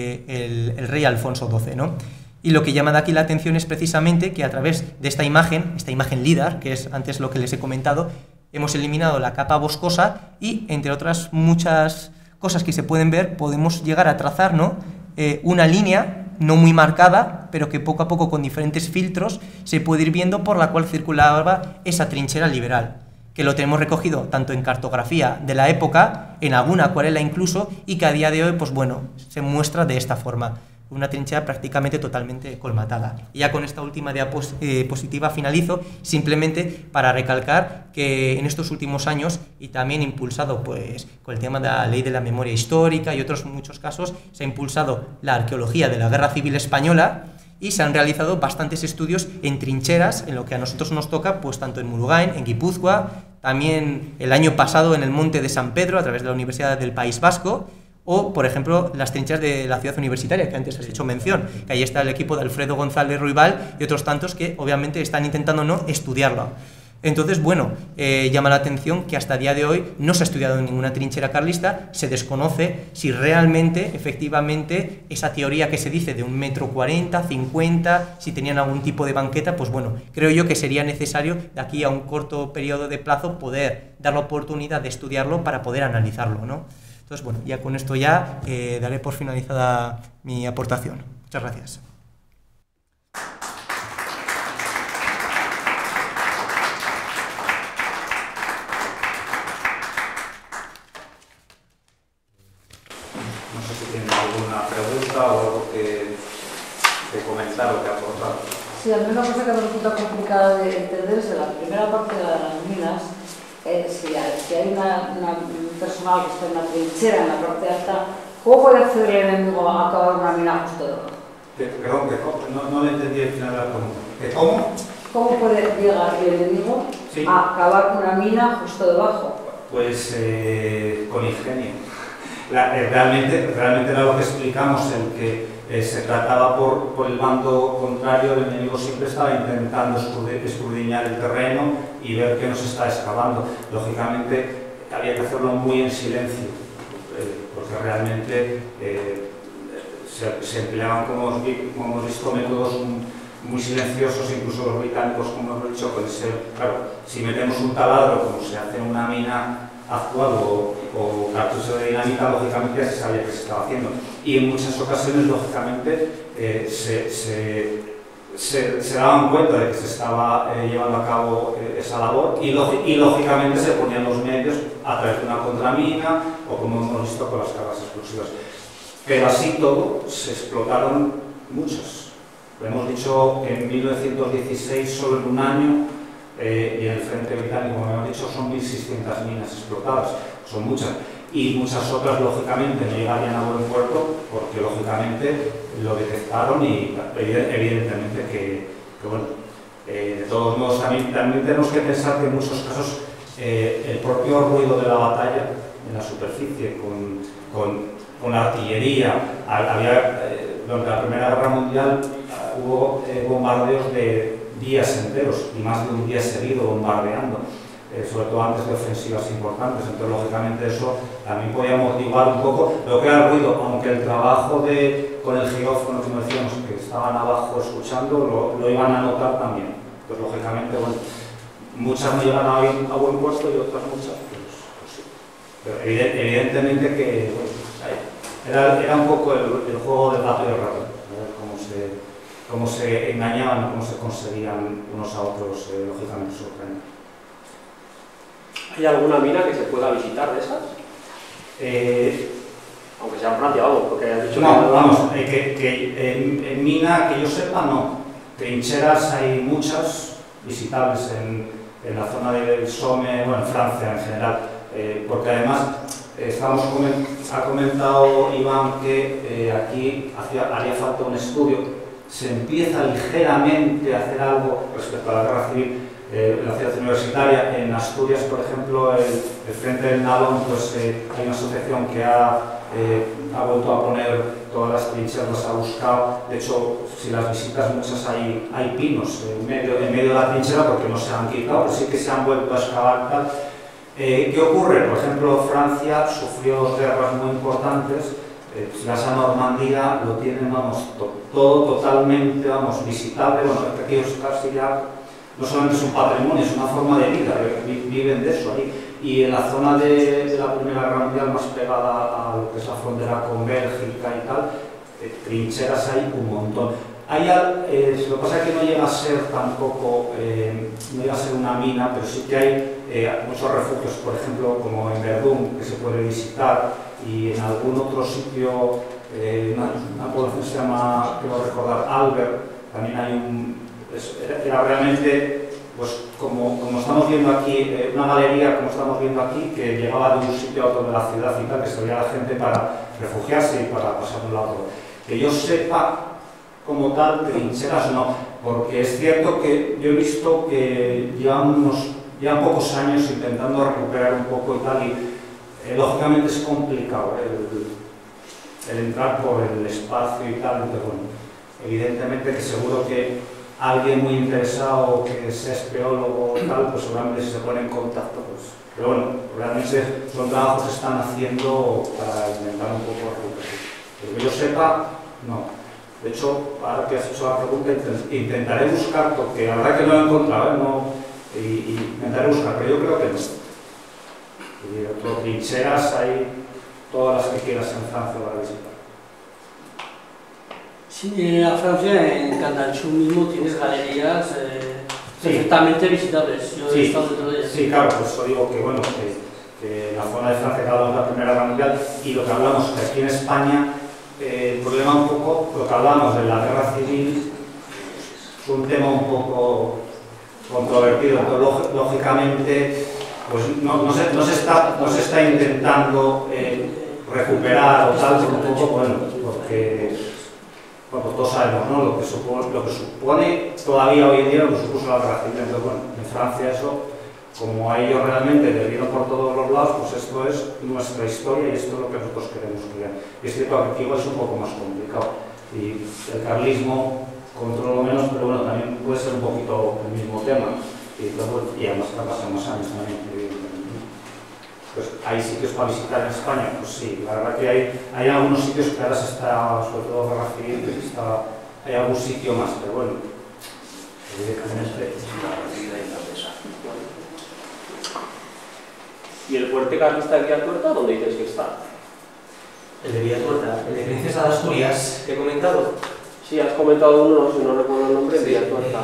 el rey Alfonso XII, ¿no? Y lo que llama de aquí la atención es precisamente que a través de esta imagen LIDAR, que es antes lo que les he comentado, hemos eliminado la capa boscosa y, entre otras muchas cosas que se pueden ver, podemos llegar a trazar, ¿no?, una línea no muy marcada, pero que poco a poco con diferentes filtros se puede ir viendo por la cual circulaba esa trinchera liberal, que lo tenemos recogido tanto en cartografía de la época, en alguna acuarela incluso, y que a día de hoy, pues bueno, se muestra de esta forma, una trinchera prácticamente totalmente colmatada. Y ya con esta última diapositiva finalizo, simplemente para recalcar que en estos últimos años, y también impulsado pues con el tema de la ley de la memoria histórica y otros muchos casos, se ha impulsado la arqueología de la Guerra Civil Española y se han realizado bastantes estudios en trincheras, en lo que a nosotros nos toca, pues tanto en Murugain, en Guipúzcoa, también el año pasado en el Monte de San Pedro, a través de la Universidad del País Vasco, o, por ejemplo, las trincheras de la ciudad universitaria, que antes has hecho mención, que ahí está el equipo de Alfredo González Ruibal y otros tantos que obviamente están intentando no estudiarlo. Entonces, bueno, llama la atención que hasta el día de hoy no se ha estudiado en ninguna trinchera carlista, se desconoce si realmente, efectivamente, esa teoría que se dice de 1,40 m, 50 m, si tenían algún tipo de banqueta, pues bueno, creo yo que sería necesario de aquí a un corto periodo de plazo poder dar la oportunidad de estudiarlo para poder analizarlo, ¿no? Entonces, bueno, ya con esto ya daré por finalizada mi aportación. Muchas gracias. No sé si tienen alguna pregunta o algo que comentar o que aportar. Sí, a mí una cosa que me resulta complicada de entender es la primera parte de las minas. Si hay un personal que está en una trinchera en la parte alta, ¿cómo puede acceder el enemigo a acabar una mina justo debajo? Perdón, no le entendí el final de la pregunta. ¿Cómo? ¿Cómo puede llegar el enemigo a acabar una mina justo debajo? Pues con ingenio. Realmente era lo que explicamos, el que se trataba por el bando contrario, el enemigo siempre estaba intentando escudriñar el terreno y ver qué nos está excavando. Lógicamente había que hacerlo muy en silencio, porque realmente se empleaban, como hemos visto, métodos muy silenciosos, incluso los británicos, como hemos dicho, con ese, claro, si metemos un taladro como se hace en una mina actual o cartucho de dinamita, lógicamente ya se sabía que se estaba haciendo. Y en muchas ocasiones, lógicamente, se daban cuenta de que se estaba llevando a cabo esa labor y lógicamente se ponían los medios a través de una contramina o, como hemos visto, con las cargas explosivas. Pero así todo, se explotaron muchas. Lo hemos dicho, en 1916, solo en un año, y en el frente británico, como hemos dicho, son 1.600 minas explotadas, son muchas. Y muchas otras, lógicamente, no llegarían a buen puerto, porque, lógicamente, lo detectaron y, evidentemente, que bueno, de todos modos, también tenemos que pensar que en muchos casos el propio ruido de la batalla en la superficie, con la artillería, durante la Primera Guerra Mundial hubo bombardeos de días enteros y más de un día seguido bombardeando. sobre todo antes de ofensivas importantes. Entonces, lógicamente, eso también podía motivar un poco lo que era el ruido, aunque el trabajo con el girófono, como decíamos, que estaban abajo escuchando, lo iban a notar también. Pues, lógicamente, bueno, muchas no llegan a buen puesto y otras muchas, pues sí. Pero evidentemente que bueno, era un poco el juego del gato y el ratón, cómo se engañaban, cómo se conseguían unos a otros, lógicamente, sorprender. ¿Hay alguna mina que se pueda visitar de esas? Aunque sea en Francia, vamos, porque has dicho no, vamos, en mina, que yo sepa, no. Trincheras hay muchas visitables en la zona del Somme, bueno, en Francia en general, porque además ha comentado Iván que aquí haría falta un estudio. Se empieza ligeramente a hacer algo respecto a la guerra civil en la ciudad universitaria. En Asturias, por ejemplo, el Frente del Nalón, pues hay una asociación que ha vuelto a poner todas las trincheras, las ha buscado. De hecho, si las visitas, muchas hay pinos en medio de la trinchera porque no se han quitado, pero sí que se han vuelto a excavar tal. ¿Qué ocurre? Por ejemplo, Francia sufrió dos guerras muy importantes. Si vas a Normandía, lo tienen, vamos, todo totalmente, vamos, visitable. Bueno, aquí es casi ya, no solamente es un patrimonio, es una forma de vida, viven de eso ahí. Y en la zona de la Primera Guerra Mundial, más pegada a lo que es la frontera con Bélgica y tal, trincheras hay un montón. Lo que pasa es que no llega a ser tampoco, no llega a ser una mina, pero sí que hay muchos refugios, por ejemplo, como en Verdún, que se puede visitar, y en algún otro sitio, una población se llama, quiero recordar, Albert, también hay era realmente, pues como estamos viendo aquí, una galería, como estamos viendo aquí, que llegaba de un sitio a otro de la ciudad y tal, que se veía la gente para refugiarse y para pasar de un lado a otro. Que yo sepa, como tal, trincheras no, porque es cierto que yo he visto que llevan pocos años intentando recuperar un poco y tal, y lógicamente es complicado el entrar por el espacio y tal. Entonces, bueno, evidentemente que seguro que alguien muy interesado que sea espeólogo y tal, pues seguramente si se pone en contacto, pues, pero bueno, realmente son trabajos que están haciendo para intentar un poco recuperar. Pero que yo sepa, no. De hecho, ahora que has hecho la pregunta, intentaré buscar, porque la verdad que no lo he encontrado, intentaré buscar, pero yo creo que no. Y trincheras hay todas las que quieras en Francia para visitar. Sí, en Francia, en Candanchú mismo, tienes galerías perfectamente visitables. Yo he estado dentro de ellas. Sí, claro, pues eso digo que, bueno, que la zona de Francia, que hablamos de la Primera Guerra Mundial, y lo que hablamos que aquí en España, el problema un poco, lo que hablamos de la guerra civil, es un tema un poco controvertido. Entonces, lógicamente, pues no se está intentando recuperar o tal, un poco, bueno, porque todos sabemos, ¿no? lo que supone todavía hoy en día lo que supuso la guerra civil. Entonces, bueno, en Francia eso, como a ellos realmente le vieron por todos los lados, pues esto es nuestra historia y esto es lo que nosotros queremos crear. Y es cierto que aquí igual es un poco más complicado. Y el carlismo controlo menos, pero bueno, también puede ser un poquito el mismo tema. Y además que pasan más años también, evidentemente. Pues hay sitios para visitar en España, pues sí, la verdad que hay algunos sitios que ahora se está, sobre todo guerra civil, que hay algún sitio más, pero bueno, evidentemente es una partida irlandesa. ¿Y el fuerte carlista de Villatuerta, dónde dices que está? El de Villatuerta, el de Princesa de Asturias, que he comentado. Sí, has comentado uno, si no recuerdo el nombre, de Villatuerta.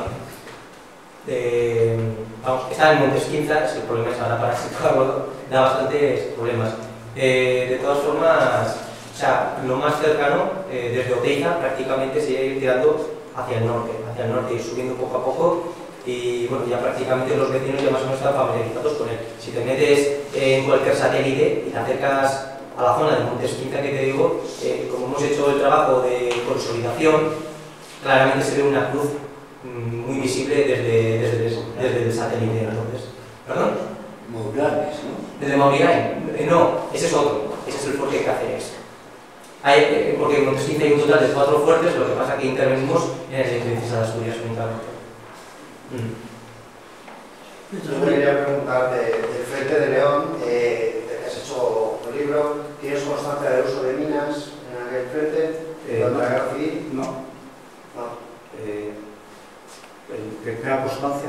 Está en Montesquinza, el problema es ahora para situarlo, da bastantes problemas. De todas formas, o sea, lo más cercano, desde Oteiza, prácticamente se ir tirando hacia el norte, ir subiendo poco a poco, y bueno, ya prácticamente los vecinos ya más o menos están familiarizados con él. Si te metes en cualquier satélite y te acercas a la zona de Montesquinza que te digo, como hemos hecho el trabajo de consolidación, claramente se ve una cruz muy visible desde el satélite. Entonces, ¿perdón? Mouranes, ¿no? Desde Mouranes. No, ese es otro. Ese es el fuerte Cáceres. Porque en Montesquinza hay un total de 4 fuertes, lo que pasa es que intervenimos en el de Princesa de Asturias únicamente. Yo te quería preguntar del Frente de León, de que has hecho un libro, ¿tienes constancia del uso de minas en aquel frente durante la guerra civil? No. No. ¿Que crea constancia?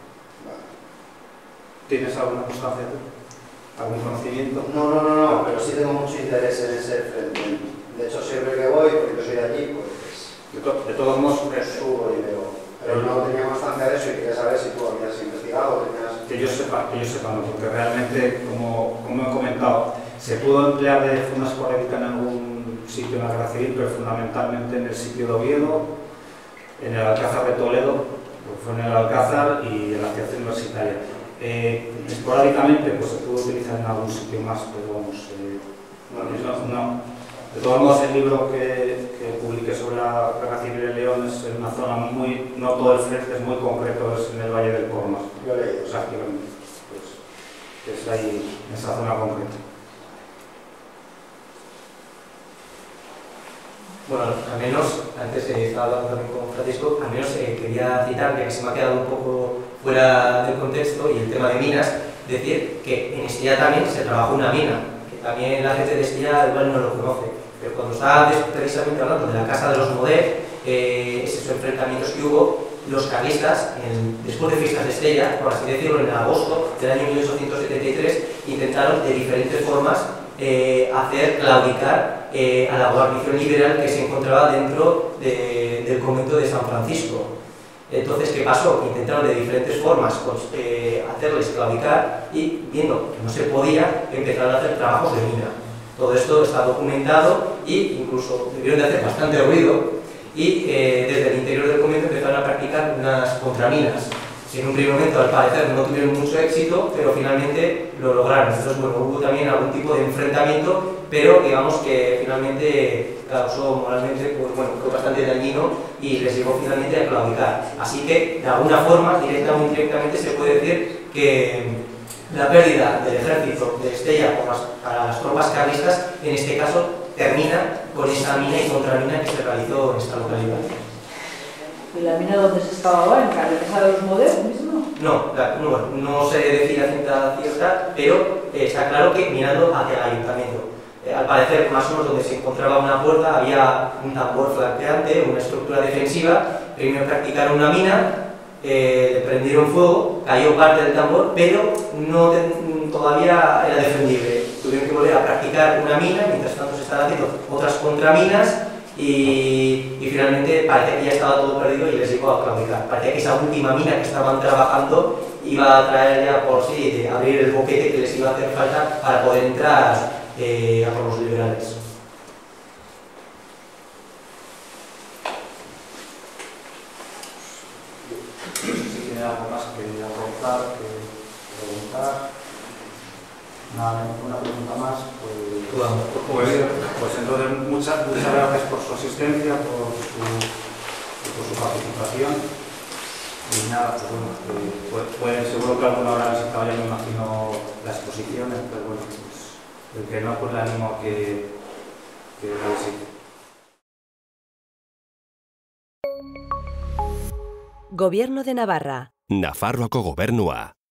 ¿Tienes alguna constancia tú? ¿Algún conocimiento? No, pero sí tengo mucho interés en ese frente. De hecho, siempre que voy, porque yo soy de allí, pues de todos modos subo y veo. Pero no tenía constancia de eso y quería saber si tú habías investigado. Que yo sepa, no, porque realmente, como he comentado, se pudo emplear de forma esporádica en algún sitio en la guerra civil, pero fundamentalmente en el sitio de Oviedo, en el Alcázar de Toledo, fue en el Alcázar y en la ciudad universitaria. Esporádicamente pues se pudo utilizar en algún sitio más, pero vamos, no. De todos modos, el libro que publiqué sobre la guerra civil en León es en una zona muy, no todo el frente es muy concreto, es en el Valle del Cormas. Yo leí. Exactamente. Pues, es ahí, en esa zona concreta. Bueno, al menos, antes estaba hablando también con Francisco, al menos quería citar, ya que se me ha quedado un poco fuera del contexto y el tema de minas, decir que en Estella también se trabajó una mina, que también la gente de Estella igual no lo conoce, pero cuando estaba precisamente hablando de la Casa de los Moder, esos enfrentamientos que hubo, los carlistas, después de fiestas de Estella, por así decirlo, en agosto del año 1873, intentaron de diferentes formas hacer claudicar a la guarnición liberal que se encontraba dentro del convento de San Francisco. Entonces, ¿qué pasó? Intentaron de diferentes formas hacerles claudicar y, viendo que no se podía, empezaron a hacer trabajos de mina. Todo esto está documentado e incluso debieron de hacer bastante ruido y desde el interior del convento empezaron a practicar unas contraminas. En un primer momento, al parecer, no tuvieron mucho éxito, pero finalmente lo lograron. Entonces, bueno, hubo también algún tipo de enfrentamiento, pero digamos que finalmente causó moralmente, pues bueno, fue bastante dañino y les llevó finalmente a claudicar. Así que, de alguna forma, directa o indirectamente, se puede decir que la pérdida del ejército de Estella para las tropas carlistas, en este caso, termina con esa mina y contramina que se realizó en esta localidad. ¿Y la mina donde se excavaba? ¿En la Casa de los Moder mismo? No se decide a ciencia cierta, pero está claro que mirando hacia el ayuntamiento. Al parecer, más o menos donde se encontraba una puerta, había un tambor flanqueante, una estructura defensiva. Primero practicaron una mina, le prendieron fuego, cayó parte del tambor, pero todavía era defendible. Tuvieron que volver a practicar una mina, mientras tanto se estaban haciendo otras contraminas. Y finalmente parecía que ya estaba todo perdido y les llegó a claudicar. Parecía que esa última mina que estaban trabajando iba a traer ya por sí de abrir el boquete que les iba a hacer falta para poder entrar a por los liberales. No sé si tiene algo más que aportar, que preguntar. Una pregunta más. Pues entonces muchas gracias por su asistencia, por su participación. Y nada, pues seguro que alguno habrá visitado, ya me imagino, la exposición, pero bueno, pues el que no, pues le animo a que lo visite. Gobierno de Navarra. Nafarroako gobernua.